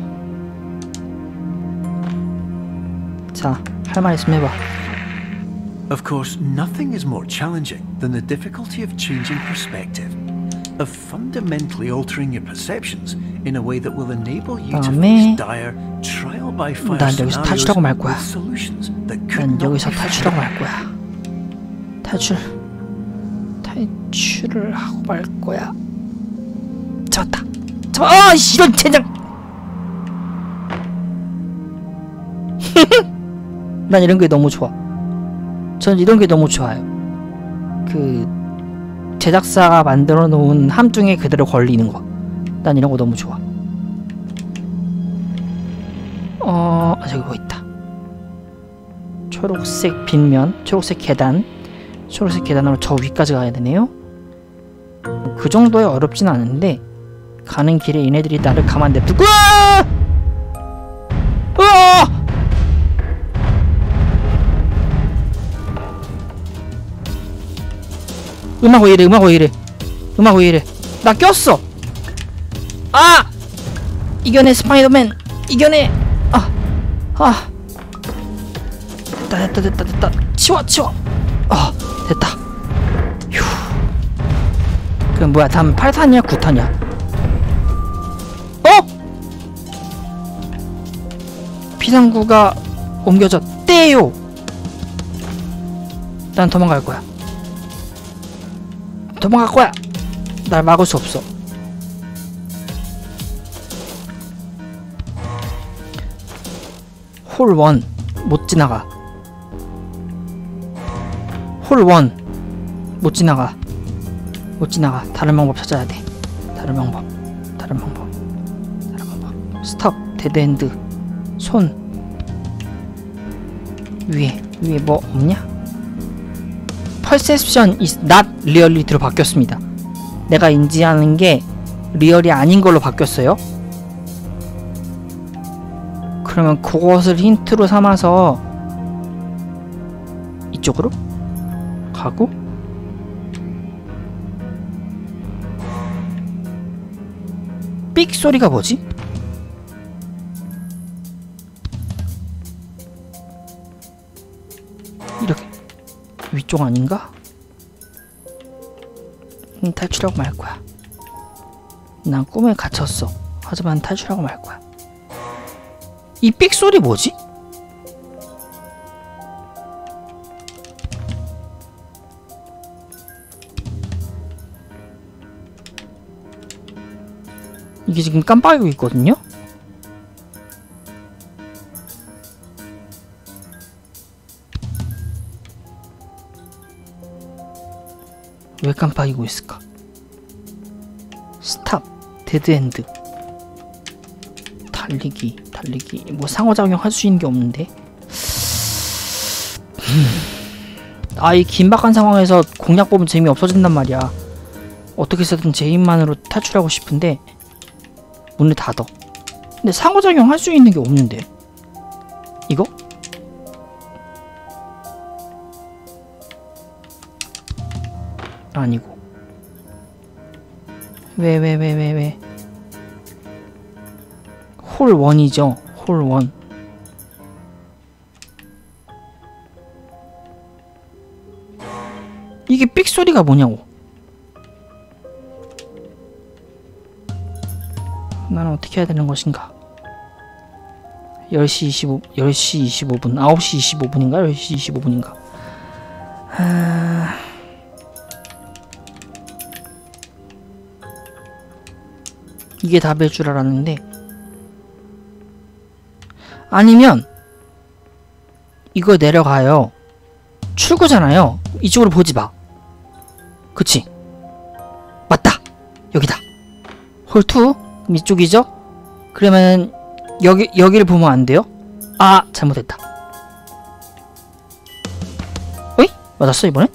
자, 할 말 있으면 해봐. Of course, nothing is more challenging than the difficulty of changing perspective, of fundamentally altering your perceptions in a way that will enable you to face dire trial by fire 난 여기서 탈출하고 말 거야. with solutions that could 난 not 여기서 be 탈출하고 found. 말 거야. 탈출. 탈출을 하고 말 거야. 잡았다. 잡아. 아, 이런 젠장. 난 이런 게 너무 좋아. 전 이런 게 너무 좋아요. 그 제작사가 만들어 놓은 함정에 그대로 걸리는 거. 난 이런 거 너무 좋아. 어, 아, 저기 뭐 있다. 초록색 빗면, 초록색 계단, 초록색 계단으로 저 위까지 가야 되네요. 그 정도에 어렵진 않은데 가는 길에 얘네들이 나를 가만 냅두고, 으아! 으아! 음악 왜 이래? 음악 왜 이래? 음악 왜 이래? 나 꼈어. 아! 이겨내 스파이더맨. 이겨내. 아, 아. 됐다 됐다 됐다 됐다. 치워 치워. 아, 됐다. 휴. 그럼 뭐야? 다음 팔 탄이야 구 탄이야? 어? 비상구가 옮겨졌대요. 난 도망갈 거야. 도망갈 거야. 날 막을 수 없어. 홀 원 못 지나가. 홀 원 못 지나가. 못 지나가. 다른 방법 찾아야 돼. 다른 방법. 다른 방법. 다른 방법. 스톱. 데드엔드. 손 위에 위에 뭐 없냐? Perception is not really로 바뀌었습니다. 내가 인지하는 게 리얼이 아닌 걸로 바뀌었어요. 그러면 그것을 힌트로 삼아서 이쪽으로 가고, 삑 소리가 뭐지? 이렇게 위쪽 아닌가? 음, 탈출하고 말 거야. 난 꿈에 갇혔어. 하지만 탈출하고 말 거야. 이 삑 소리 뭐지? 이게 지금 깜빡이고 있거든요? 왜 깜빡이고 있을까? 스탑, 데드엔드, 달리기, 달리기. 뭐 상호작용 할 수 있는 게 없는데. 아, 이 긴박한 상황에서 공략 보면 재미 없어진단 말이야. 어떻게 해서든 제 힘만으로 탈출하고 싶은데 문을 닫어. 근데 상호작용 할 수 있는 게 없는데. 이거? 아니고. 왜 왜 왜 왜 왜? 홀 원이죠. 홀 원. 이게 삑 소리가 뭐냐고. 나는 어떻게 해야 되는 것인가? 열 시 이십오, 열 시 이십오 분, 아홉 시 이십오 분인가? 열 시 이십오 분인가? 아... 이게 답일 줄 알았는데, 아니면 이거 내려가요. 출구잖아요. 이쪽으로 보지 마. 그치? 맞다! 여기다. 홀투? 그럼 이쪽이죠? 그러면 여기, 여기를 보면 안 돼요? 아! 잘못했다. 어이? 맞았어 이번엔?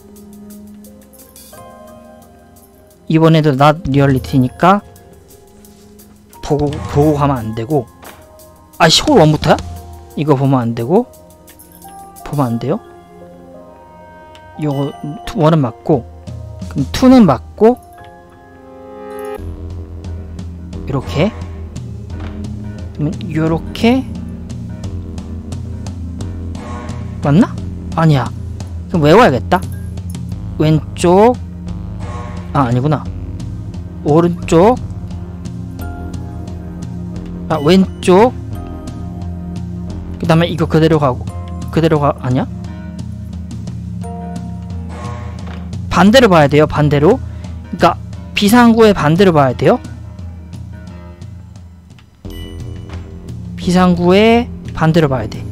이번에도 not 리얼리티니까 보고, 보고 가면 안 되고. 아이씨, 홀 원부터야? 이거 보면 안 되고. 보면 안 돼요? 요거 원은 맞고, 그럼 투는 맞고, 요렇게, 그러면 요렇게 맞나? 아니야. 그럼 외워야겠다. 왼쪽, 아 아니구나. 오른쪽, 아 왼쪽, 그 다음에 이거 그대로 가고, 그대로 가, 아니야? 반대로 봐야 돼요. 반대로. 그러니까 비상구의 반대로 봐야 돼요. 비상구의 반대로 봐야 돼.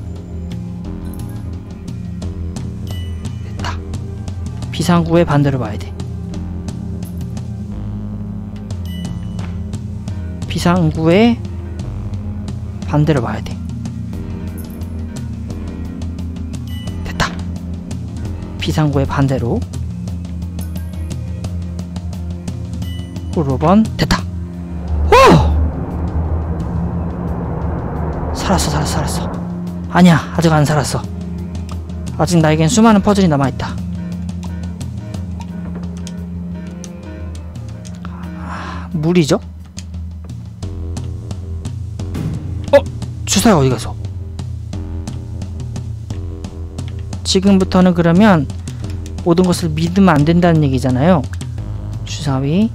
됐다. 비상구의 반대로 봐야 돼. 비상구의 반대로 봐야 돼. 됐다. 비상구의 반대로. 오 번 됐다. 오! 살았어 살았어 살았어. 아니야, 아직 안 살았어. 아직 나에겐 수많은 퍼즐이 남아있다. 아, 물이죠? 어? 주사가 어디 가서? 지금부터는 그러면 모든 것을 믿으면 안 된다는 얘기잖아요. 주사위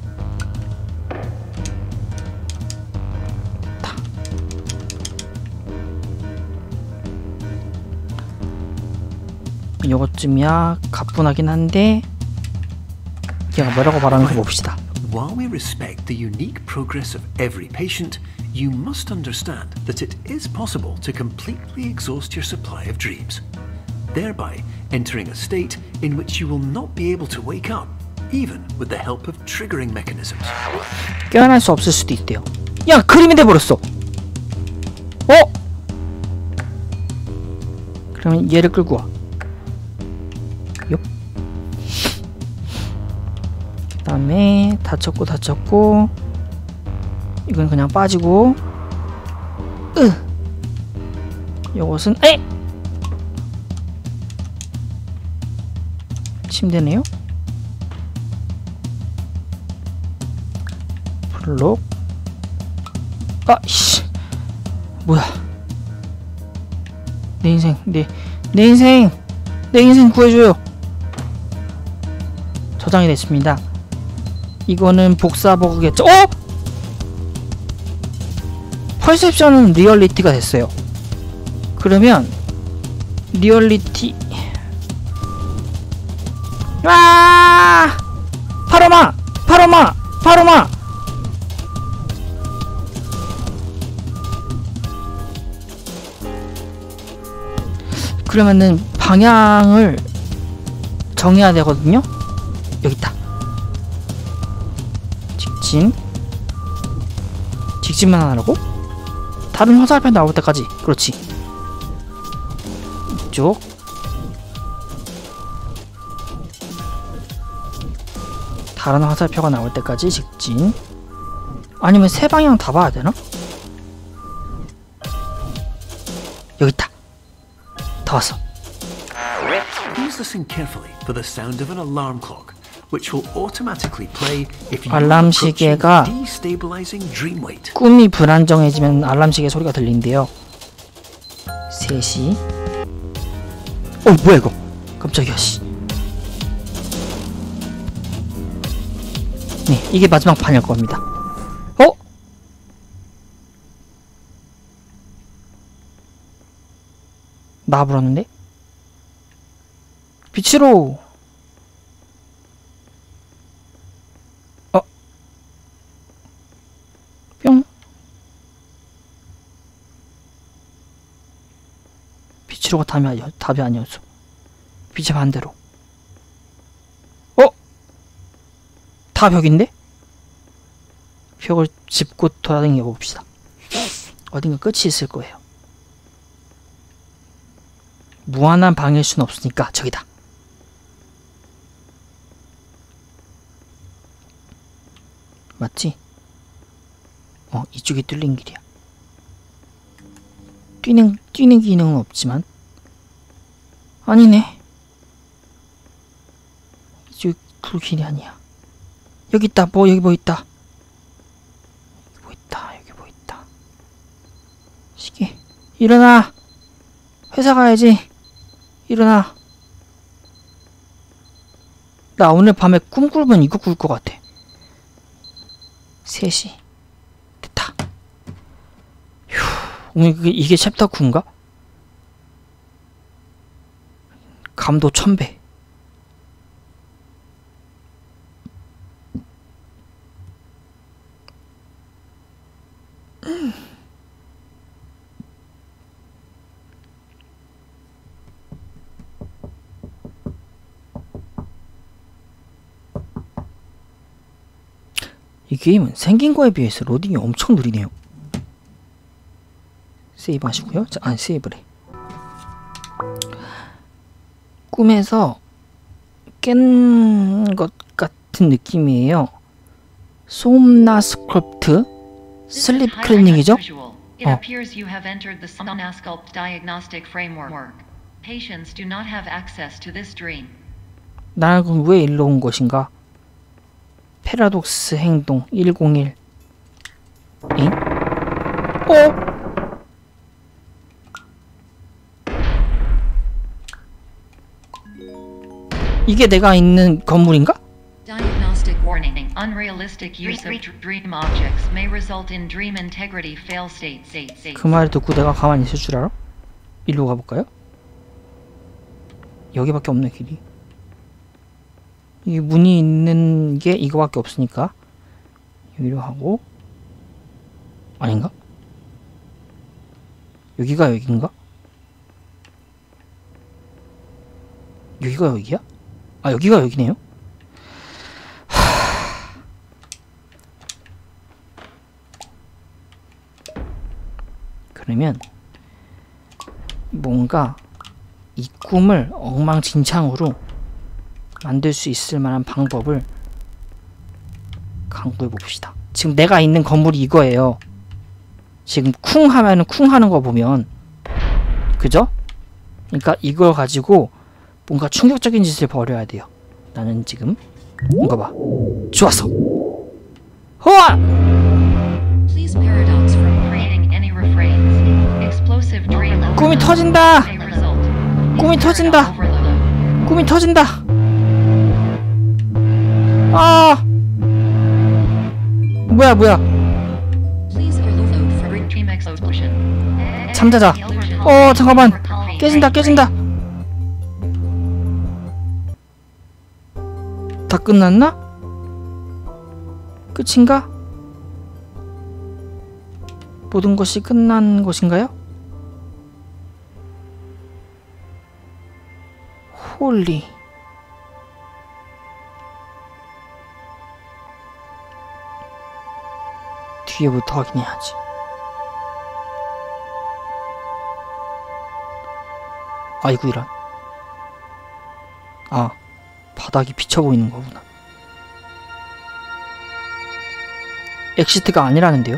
요것쯤이야 가뿐하긴 한데 얘가 뭐라고 말하는지 봅시다. While we respect the unique progress of every patient, you must understand that it is possible to completely exhaust your supply of dreams, thereby entering a state in which you will not be able to wake up, even with the help of triggering mechanisms. 깨어날 수 없을 수도 있대요. 야, 그림이 돼버렸어. 어? 그러면 얘를 끌고 와. 그 다음에 다쳤고 다쳤고 이건 그냥 빠지고 으 요것은 에 침대네요. 블록 아씨 뭐야 내 인생 내, 내 인생 내 인생 구해줘요. 저장이 됐습니다. 이거는 복사버그겠죠? 어? 퍼셉션은 리얼리티가 됐어요. 그러면 리얼리티 아! 파로마! 파로마! 파로마! 그러면은 방향을 정해야 되거든요. 여기 있다. 직진. 직진만 하라고? 다른 화살표 나올 때까지. 그렇지. 이쪽. 다른 화살표가 나올 때까지 직진. 아니면 세 방향 다 봐야 되나? 여기 있다. 다 왔어. Please listen carefully for the sound of an alarm clock, which will automatically play if you 알람 are approaching 시계가 destabilizing dream weight. 꿈이 불안정해지면 알람 시계 소리가 들린대요. 세 시. 어 뭐야 이거? 깜짝이야 씨. 이게 마지막 판일 겁니다. 어? 나와버렸는데? 빛으로! 어? 뿅? 빛으로가 답이, 아니, 답이 아니었어. 빛의 반대로. 어? 다 벽인데? 벽을 짚고 돌아다녀 봅시다. 어딘가 끝이 있을 거예요. 무한한 방일 수는 없으니까 저기다. 맞지? 어, 이쪽이 뚫린 길이야. 뛰는, 뛰는 기능은 없지만 아니네. 이쪽 그 길이 아니야. 여기 있다. 뭐 여기 뭐 있다. 여기 뭐 있다. 여기 뭐 있다. 시계. 일어나. 회사 가야지. 일어나. 나 오늘 밤에 꿈 꾸면 이거 꿀 것 같아. 세 시. 됐다. 휴. 오늘 그게 이게 챕터 구인가? 감도 천배. 음. 이 게임은 생긴 거에 비해서 로딩이 엄청 느리네요. 세이브 하시고요. 자, 아니 세이브래. 꿈에서 깬 것 같은 느낌이에요. 솜나스컬프트 슬립 클리닉이죠? It appears you have entered the Somnasculpt diagnostic framework. Patients do not have access to this dream. 나는 그럼 왜 일로 온 것인가? 패러독스 행동 일공일. 잉? 어? 이게 내가 있는 건물인가? Diagnostic warning. Unrealistic use of dream objects may result in dream integrity fail states. 그 말을 듣고 내가 가만히 있을 줄 알아? 일로 가볼까요? 여기밖에 없네 길이. 이 문이 있는 게 이거밖에 없으니까 여기로 하고. 아닌가? 여기가 여긴가? 여기가 여기야? 아 여기가 여기네요? 하... 그러면 뭔가 이 꿈을 엉망진창으로 만들 수 있을 만한 방법을 강구해 봅시다. 지금 내가 있는 건물이 이거예요. 지금 쿵 하면은 쿵 하는 거 보면 그죠? 그러니까 이걸 가지고 뭔가 충격적인 짓을 벌여야 돼요. 나는 지금 뭔가 봐. 좋았어. 호아! Please paradox from creating any refrains. Explosive dream 꿈이 터진다. may result. 꿈이 터진다. Overload. 꿈이 터진다. 아! 뭐야 뭐야? Please overload for dream explosion. 잠자자. 어 잠깐만. 깨진다 깨진다. 다 끝났나? 끝인가? 모든 것이 끝난 것인가요? 홀리. 뒤에부터 확인해야지. 아이고 이런. 아 바닥이 비쳐 보이는 거구나. 엑시트가 아니라는데요?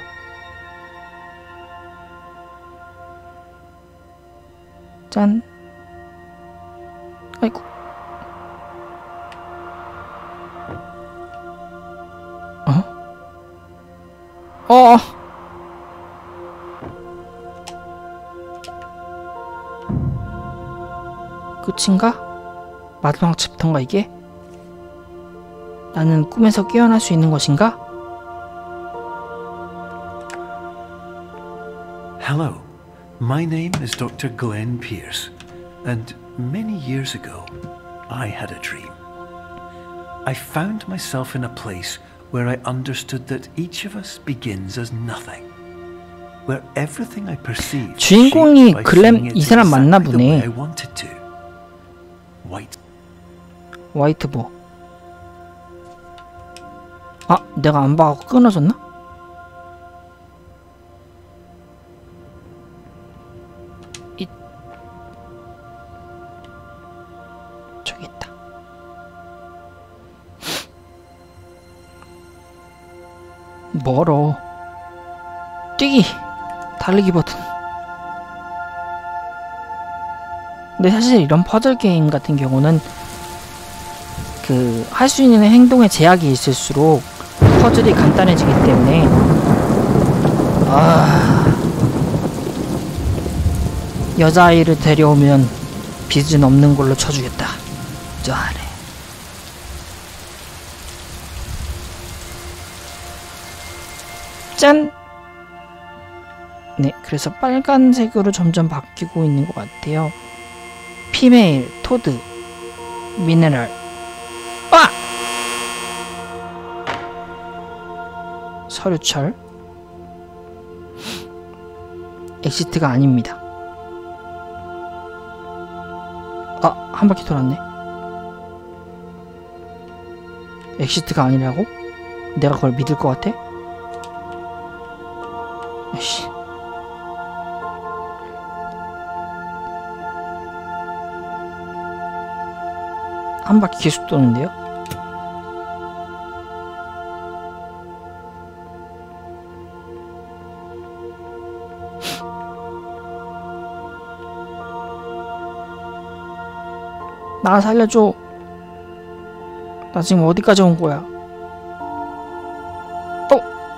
짠. 아이고. 어? 어. 끝인가? 마지막 챕터인가 이게? 나는 꿈에서 깨어날 수 있는 것인가? Hello, my name is Doctor Glenn Pierce, and many years ago, I had a dream. I found myself in a place where I understood that each of us begins as nothing. Where everything I perceive 주인공이 shaped by 글램 seeing it 이 사람 맞나 exactly the way 보네. I wanted to. White. 화이트보. 아, 내가 안 봐갖고 끊어졌나? 이 저기 있다. 멀어. 뛰기, 달리기 버튼. 근데 사실 이런 퍼즐 게임 같은 경우는 그 할 수 있는 행동에 제약이 있을수록 퍼즐이 간단해지기 때문에 아 여자아이를 데려오면 빚은 없는 걸로 쳐주겠다. 저 아래 짠! 네, 그래서 빨간색으로 점점 바뀌고 있는 것 같아요. 피메일, 토드, 미네랄. 아! 서류철. 엑시트가 아닙니다. 아, 한 바퀴 돌았네. 엑시트가 아니라고? 내가 그걸 믿을 것 같아? 에이씨. 한 바퀴 계속 도는데요? 나 살려줘. 나 지금 어디까지 온 거야? 어?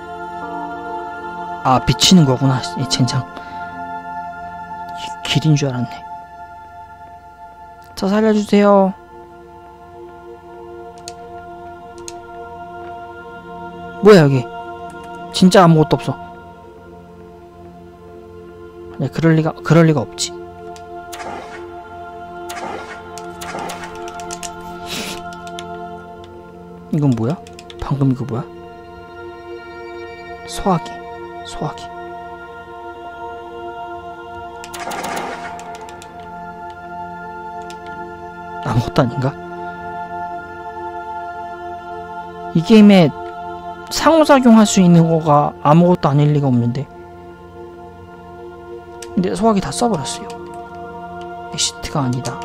아, 비치는 거구나. 이 젠장. 길인 줄 알았네. 저 살려주세요. 뭐야 여기? 진짜 아무것도 없어. 네, 그럴 리가 그럴 리가 없지. 이건 뭐야? 방금 이거 뭐야? 소화기, 소화기. 아무것도 아닌가? 이 게임에 상호작용할 수 있는 거가 아무것도 아닐 리가 없는데. 근데 소화기 다 써버렸어요. 엑시트가 아니다.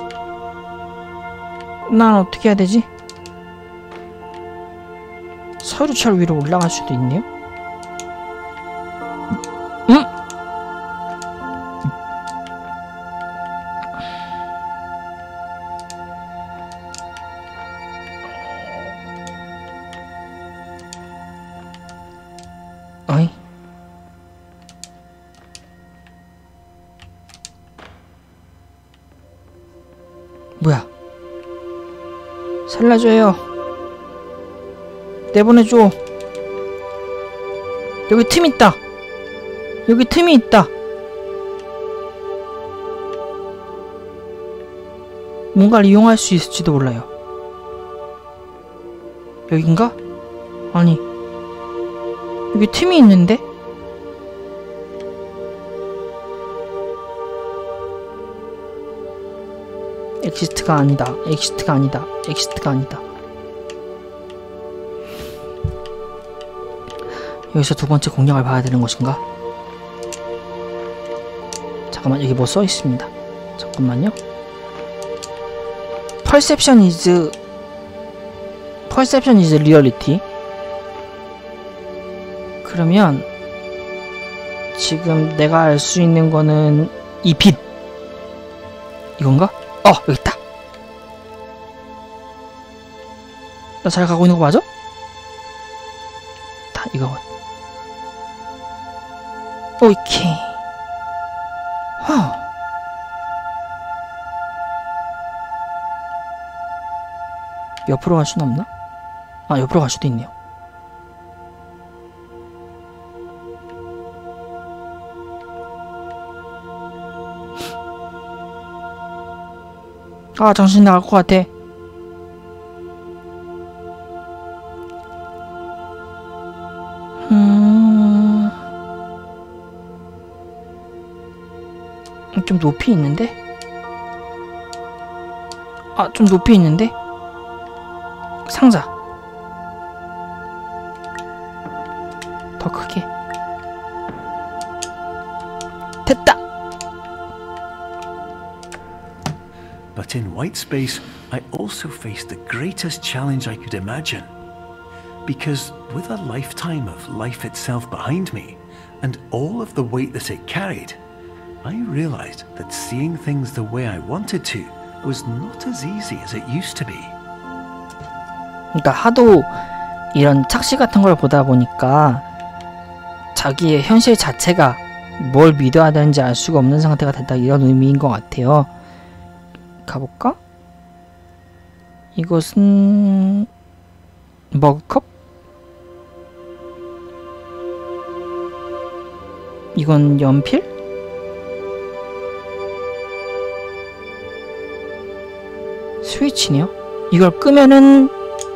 난 어떻게 해야 되지? 서류철 위로 올라갈 수도 있네요? 응? 어이? 뭐야? 살려줘요. 내보내줘. 여기 틈 있다. 여기 틈이 있다. 뭔가를 이용할 수 있을지도 몰라요. 여긴가? 아니, 여기 틈이 있는데? 엑시트가 아니다. 엑시트가 아니다. 엑시트가 아니다. 여기서 두 번째 공략을 봐야 되는 것인가? 잠깐만, 여기 뭐 써 있습니다. 잠깐만요. Perception is Perception is reality. 그러면 지금 내가 알 수 있는 거는 이 빛 이건가? 어, 여기 있다. 나 잘 가고 있는 거 맞아? 다 이거건. 오케이. 와. 옆으로 갈 수는 없나? 아, 옆으로 갈 수도 있네요. 아, 정신 나갈 것 같아. 음... 좀 높이 있는데? 아, 좀 높이 있는데? 상자. 더 크게. 됐다! But in white space, I also faced the greatest challenge I could imagine. Because with a lifetime of life itself behind me, and all of the weight that it carried, I realized that seeing things the way I wanted to was not as easy as it used to be. 그러니까 하도 이런 착시 같은 걸 보다 보니까 자기의 현실 자체가 뭘 믿어야 되는지 알 수가 없는 상태가 됐다, 이런 의미인 것 같아요. 가볼까? 이것은 머그컵? 이건 연필? 스위치네요. 이걸 끄면은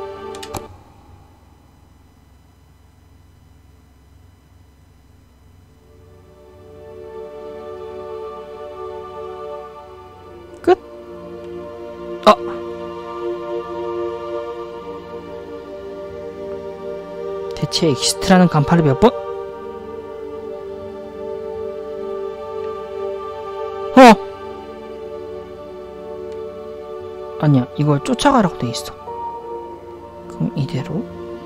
끝? 아! 대체 엑시트라는 간판을 몇 번? 어! 아니야, 이걸 쫓아가라고 돼 있어. 그럼 이대로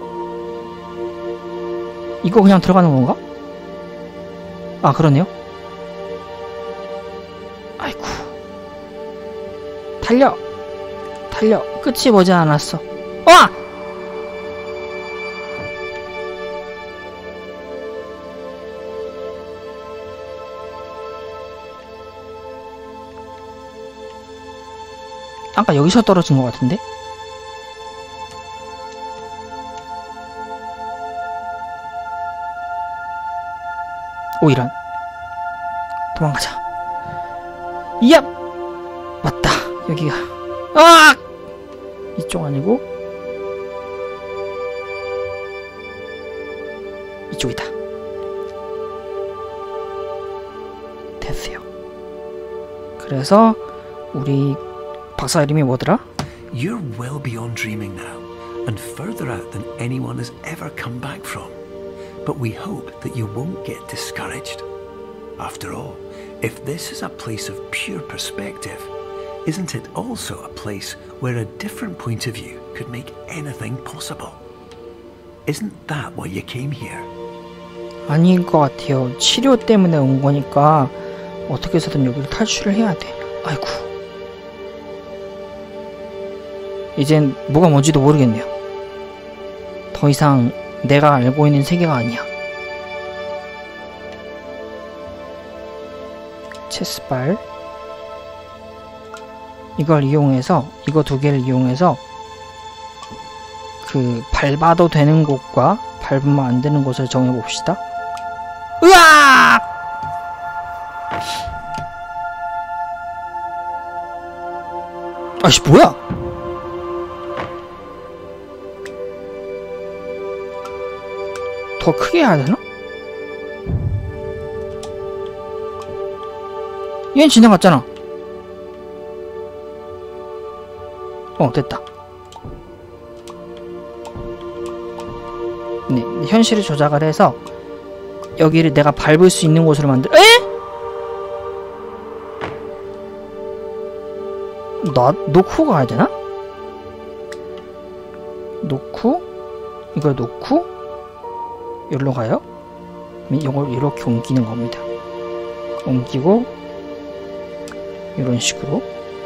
이거 그냥 들어가는 건가? 아, 그러네요. 아이쿠, 달려! 달려! 끝이 머지 않았어. 와! 아까 여기서 떨어진 것 같은데? 오, 이런. 도망가자. 얍! 맞다. 여기가. 아! 이쪽 아니고 이쪽이다. 됐어요. 그래서 우리 박사 이름이 뭐더라? You're well beyond dreaming now, and further out than anyone has ever come back from. But we hope that you won't get discouraged. After all, if this is a place of pure perspective, isn't it also a place where a different point of view could make anything possible? Isn't that why you came here? 아닌 것 같아요. 치료 때문에 온 거니까 어떻게 해서든 여기를 탈출을 해야 돼. 아이고. 이젠 뭐가 뭔지도 모르겠네요. 더 이상 내가 알고 있는 세계가 아니야. 체스발. 이걸 이용해서, 이거 두 개를 이용해서 그 밟아도 되는 곳과 밟으면 안 되는 곳을 정해봅시다. 으악! 아씨, 뭐야? 더 크게 해야 되나? 얘는 지나갔잖아. 어, 됐다. 네, 현실을 조작을 해서 여기를 내가 밟을 수 있는 곳으로 만들. 에? 나 놓고 가야 되나? 놓고 이걸 놓고 여기로 가요? 이걸 이렇게 옮기는 겁니다. 옮기고 이런 식으로.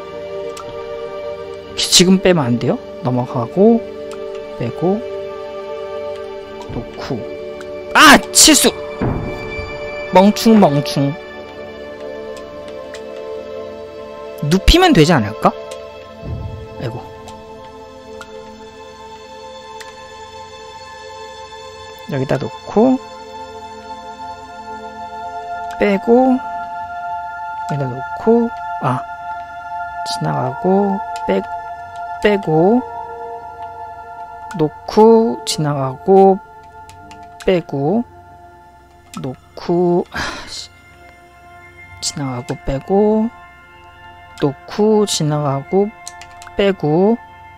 지금 빼면 안 돼요. 넘어가고 빼고 놓고. 아! 실수! 멍충 멍충. 눕히면 되지 않을까? 아이고. 여기다 놓고 빼고 여기다 놓고 아 지나가고 빼, 빼고 놓고 지나가고 빼고 놓고 지나가고 빼고 놓고 지나가고 빼고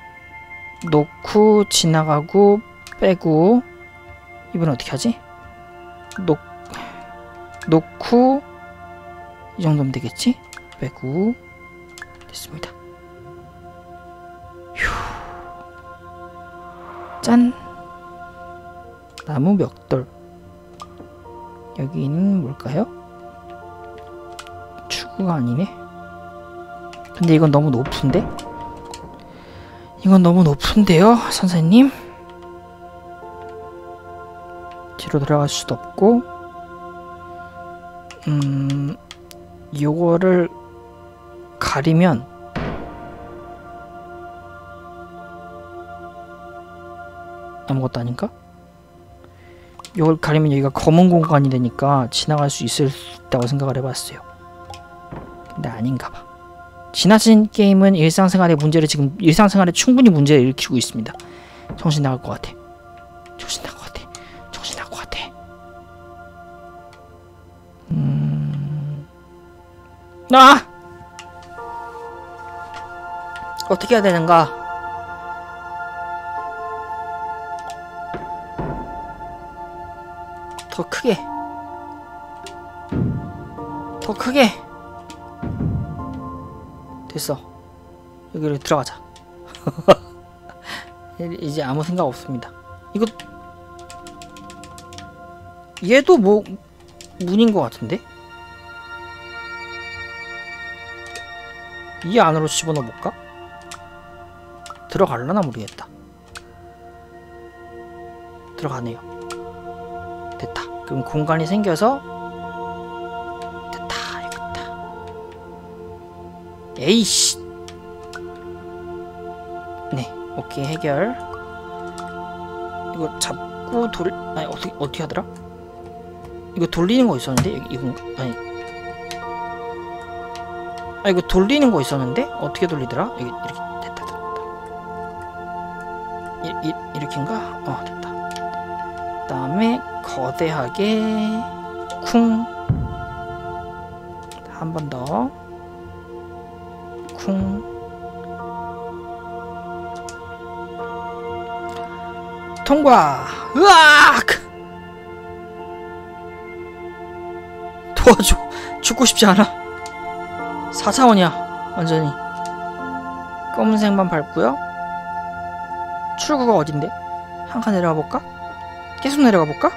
놓고 지나가고 빼고 이번엔 어떻게 하지? 놓, 놓고 이 정도면 되겠지? 빼고 됐습니다. 휴. 짠! 나무 벽돌. 여기는 뭘까요? 추구가 아니네. 근데 이건 너무 높은데? 이건 너무 높은데요, 선생님? 뒤로 들어갈 수도 없고, 음, 요거를 가리면 아무것도 아닌가? 요걸 가리면 여기가 검은 공간이 되니까 지나갈 수 있을 수 있다고 생각을 해봤어요. 근데 아닌가봐. 지나친 게임은 일상생활의 문제를 지금 일상생활에 충분히 문제를 일으키고 있습니다. 정신 나갈 것 같아. 정신 나갈 것 같아. 정신 나갈 것 같아. 음... 아! 어떻게 해야 되는가? 더 크게. 더 크게. 됐어. 여기로 들어가자. 이제 아무 생각 없습니다. 이거 얘도 뭐 문인 것 같은데? 이 안으로 집어넣어 볼까? 들어갈라나 모르겠다. 들어가네요. 됐다. 그럼 공간이 생겨서 됐다. 이거다. 에이씨. 네, 오케이 해결. 이거 잡고 돌 아니 어떻게 어떻게 하더라? 이거 돌리는 거 있었는데 여기 이건 아니. 아 이거 돌리는 거 있었는데 어떻게 돌리더라? 여기 이렇게 됐다 됐다. 이, 이 이렇게인가? 어 됐다. 그다음에 거대하게 쿵 한 번 더 쿵 통과. 으악 도와줘. 죽고 싶지 않아. 사 차원이야 완전히. 검은색만 밟고요. 출구가 어딘데? 한 칸 내려가 볼까? 계속 내려가 볼까?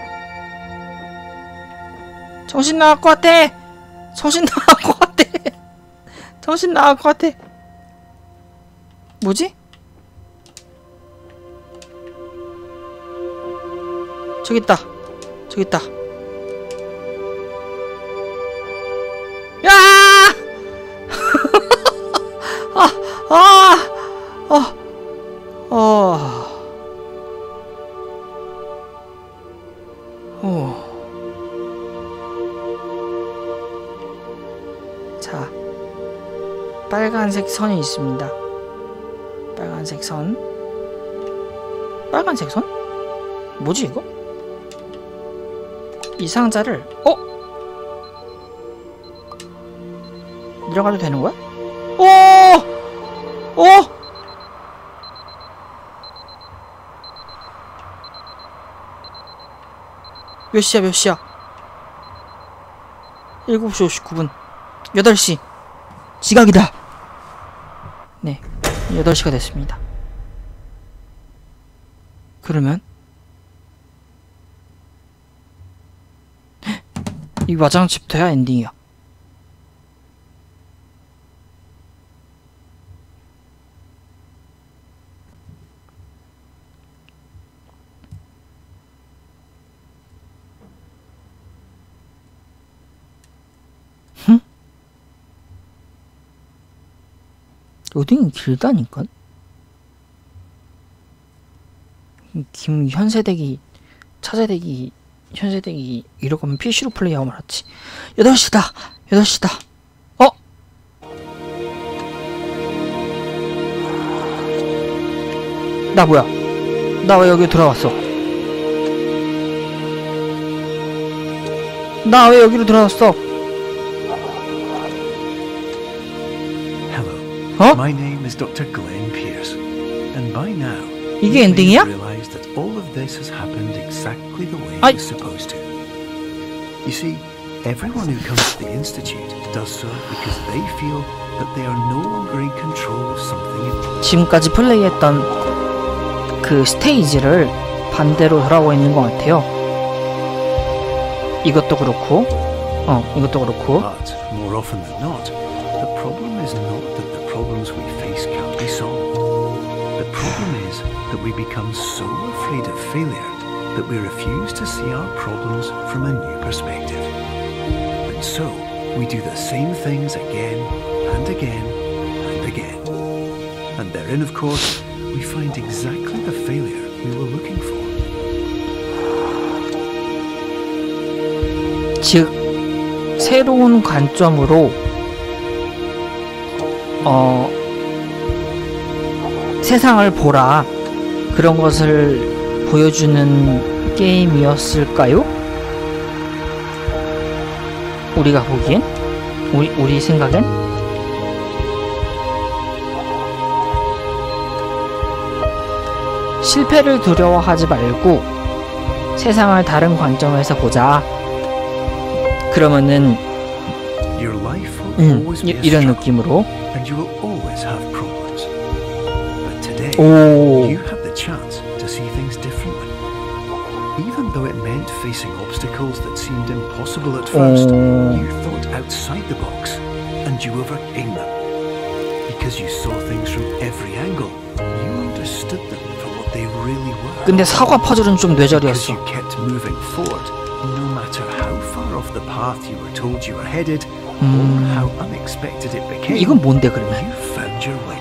정신 나갈 것 같아. 정신 나갈 것 같아. 정신 나갈 것 같아. 뭐지? 저기 있다. 저기 있다. 야! 아, 아, 어, 어, 어. 자, 빨간색 선이 있습니다. 빨간색 선. 빨간색 선? 뭐지 이거? 이 상자를 어? 들어가도 되는 거야? 오! 어? 몇 시야 몇 시야? 일곱 시 오십구 분. 여덟 시. 지각이다. 네. 여덟 시가 됐습니다. 그러면 이 마장 챕터야 엔딩이야. 흠? 로딩이 길다니까? 김현세댁이 자 차세대기 현세대기 이러고 하면 피시로 플레이하고 말았지. 여덟 시다 여덟 시다. 어? 나 뭐야? 나 왜 여기 들어왔어? 나 왜 여기로 들어왔어? Hello. 어? My name is Doctor Glenn Pierce, and by now 이게 you may 엔딩이야? have realized that all of this has happened exactly the way 아이. it's supposed to. You see, everyone who comes to the Institute does so because they feel that they are no longer in control of something important. 지금까지 플레이했던 그 스테이지를 반대로 돌아오고 있는 것 같아요. 이것도 그렇고, 어, 이것도 그렇고. But more often than not, the problem is not that the problems we face can't be solved. The problem is that we become so afraid of failure that we refuse to see our problems from a new perspective. And so, we do the same things again and again and again. And therein, of course, we find exactly the failure we were looking for. 즉, 새로운 관점으로 어, 세상을 보라, 그런 것을 보여주는 게임이었을까요? 우리가 보기엔? 우리, 우리 생각엔? 실패를 두려워하지 말고 세상을 다른 관점에서 보자. 그러면은 Your life will 음, always 이, be a 이런 struggle, 느낌으로 and you will always have problems. But today, 오, you have the chance to see things differently. Even though it meant facing obstacles that seemed impossible at first, 오, you thought outside the box, and you overcame them. Because you saw things from every angle, you understood them for what they really were. 근데 사과 퍼즐은 좀 Because 뇌절이었어. you kept moving forward, no matter how far off the path you were told you were headed, or how unexpected it became, 이건 뭔데 그러면? you found your way.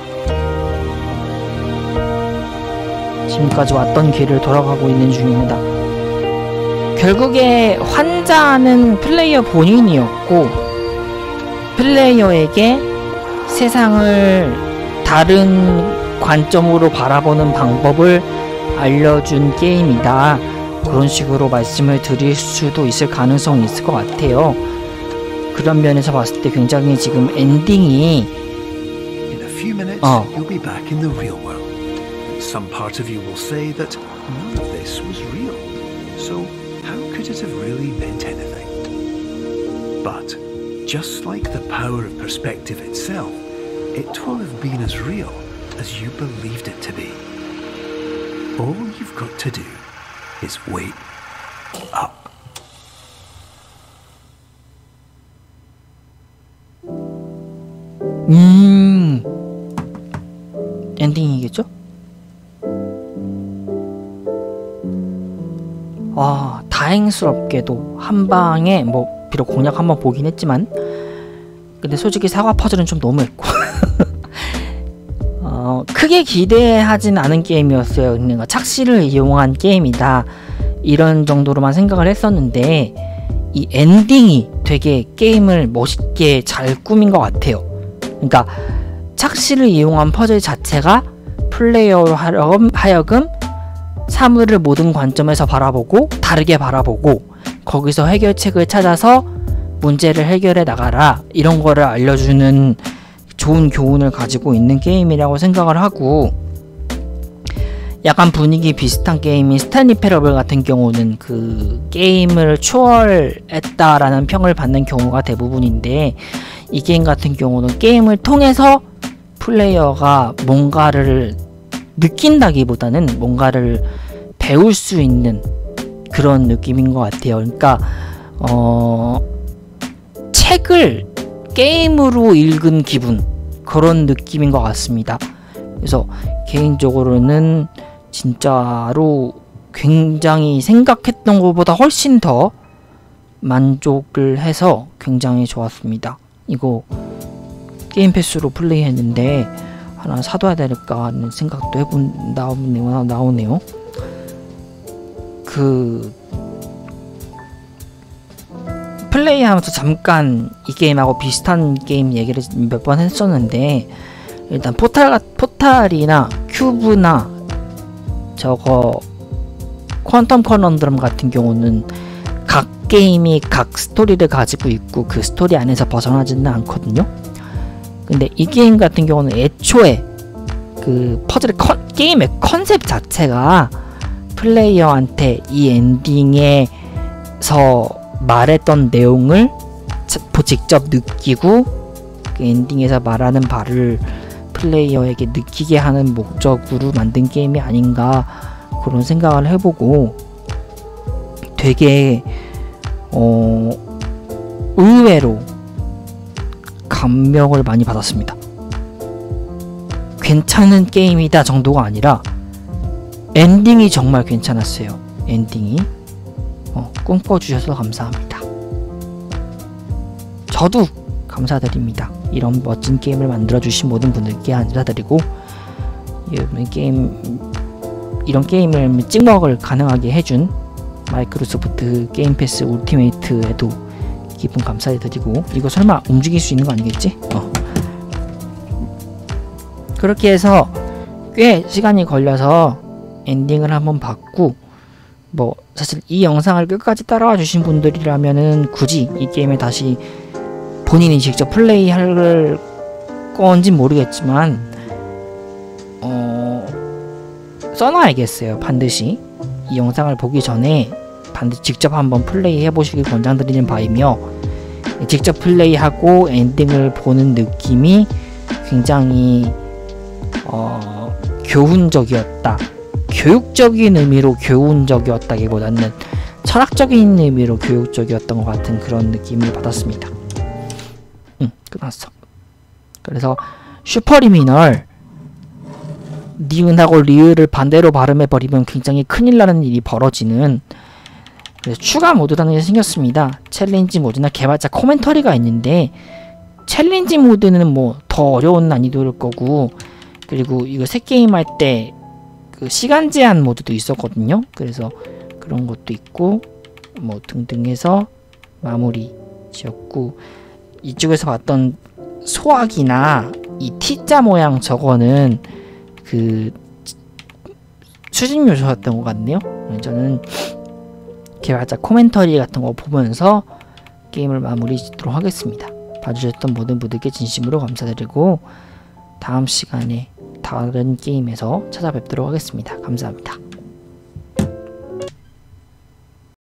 지금까지 왔던 길을 돌아가고 있는 중입니다. 결국에 환자는 플레이어 본인이었고, 플레이어에게 세상을 다른 관점으로 바라보는 방법을 알려준 게임이다. 그런 식으로 말씀을 드릴 수도 있을 가능성이 있을 것 같아요. 그런 면에서 봤을 때 굉장히 지금 엔딩이 In a few minutes, 어. you'll be back in the real world. And some part of you will say that none of this was real. So how could it have really meant anything? But just like the power of perspective itself, it will have been as real as you believed it to be. All you've got to do is wait up. 음 엔딩이겠죠? 아, 다행스럽게도 한 방에 뭐 비록 공략 한번 보긴 했지만, 근데 솔직히 사과 퍼즐은 좀 너무했고 어, 크게 기대하진 않은 게임이었어요. 그러니까 착시를 이용한 게임이다, 이런 정도로만 생각을 했었는데, 이 엔딩이 되게 게임을 멋있게 잘 꾸민 것 같아요. 그러니까 착시를 이용한 퍼즐 자체가 플레이어로 하여금, 하여금 사물을 모든 관점에서 바라보고 다르게 바라보고 거기서 해결책을 찾아서 문제를 해결해 나가라, 이런 거를 알려주는 좋은 교훈을 가지고 있는 게임이라고 생각을 하고, 약간 분위기 비슷한 게임인 스탠리 패러블 같은 경우는 그 게임을 초월했다라는 평을 받는 경우가 대부분인데, 이 게임 같은 경우는 게임을 통해서 플레이어가 뭔가를 느낀다기보다는 뭔가를 배울 수 있는 그런 느낌인 것 같아요. 그러니까 어, 책을 게임으로 읽은 기분, 그런 느낌인 것 같습니다. 그래서 개인적으로는 진짜로 굉장히 생각했던 것보다 훨씬 더 만족을 해서 굉장히 좋았습니다. 이거 게임 패스로 플레이했는데 하나 사둬야 될까 하는 생각도 해본 나오네요. 나오네요. 그 플레이하면서 잠깐 이 게임하고 비슷한 게임 얘기를 몇 번 했었는데, 일단 포탈 포탈이나 큐브나 저거 퀀텀 커넌드럼 같은 경우는 각 게임이 각 스토리를 가지고 있고 그 스토리 안에서 벗어나지는 않거든요. 근데 이 게임 같은 경우는 애초에 그 퍼즐의 컨, 게임의 컨셉 자체가 플레이어한테 이 엔딩에서 말했던 내용을 직접 느끼고 그 엔딩에서 말하는 바를 플레이어에게 느끼게 하는 목적으로 만든 게임이 아닌가, 그런 생각을 해보고 되게 어 의외로 감명을 많이 받았습니다. 괜찮은 게임이다 정도가 아니라 엔딩이 정말 괜찮았어요. 엔딩이 어, 꿈꿔주셔서 감사합니다. 저도 감사드립니다. 이런 멋진 게임을 만들어주신 모든 분들께 감사드리고, 이런 게임 이런 게임을 찍먹을 가능하게 해준 마이크로소프트 게임 패스 울티메이트에도 깊은 감사드리고, 이거 설마 움직일 수 있는 거 아니겠지? 어. 그렇게 해서 꽤 시간이 걸려서 엔딩을 한번 봤고, 뭐 사실 이 영상을 끝까지 따라와 주신 분들이라면은 굳이 이 게임을 다시 본인이 직접 플레이할 건지 모르겠지만 어 써놔야겠어요. 반드시 이 영상을 보기 전에 반드시 직접 한번 플레이 해보시길 권장드리는 바이며, 직접 플레이하고 엔딩을 보는 느낌이 굉장히 어, 교훈적이었다. 교육적인 의미로 교훈적이었다기보다는 철학적인 의미로 교육적이었던 것 같은 그런 느낌을 받았습니다. 응, 끝났어. 그래서 슈퍼리미널 니은하고 리을을 반대로 발음해버리면 굉장히 큰일 나는 일이 벌어지는, 그래서 추가 모드라는 게 생겼습니다. 챌린지 모드나 개발자 코멘터리가 있는데, 챌린지 모드는 뭐 더 어려운 난이도일 거고, 그리고 이거 새 게임 할 때 그 시간 제한 모드도 있었거든요. 그래서 그런 것도 있고 뭐 등등 해서 마무리 지었고, 이쪽에서 봤던 소학이나 이 T자 모양 저거는 그 수집 요소였던 것 같네요. 저는 개발자 코멘터리 같은 거 보면서 게임을 마무리 짓도록 하겠습니다. 봐주셨던 모든 분들께 진심으로 감사드리고, 다음 시간에 다른 게임에서 찾아뵙도록 하겠습니다. 감사합니다.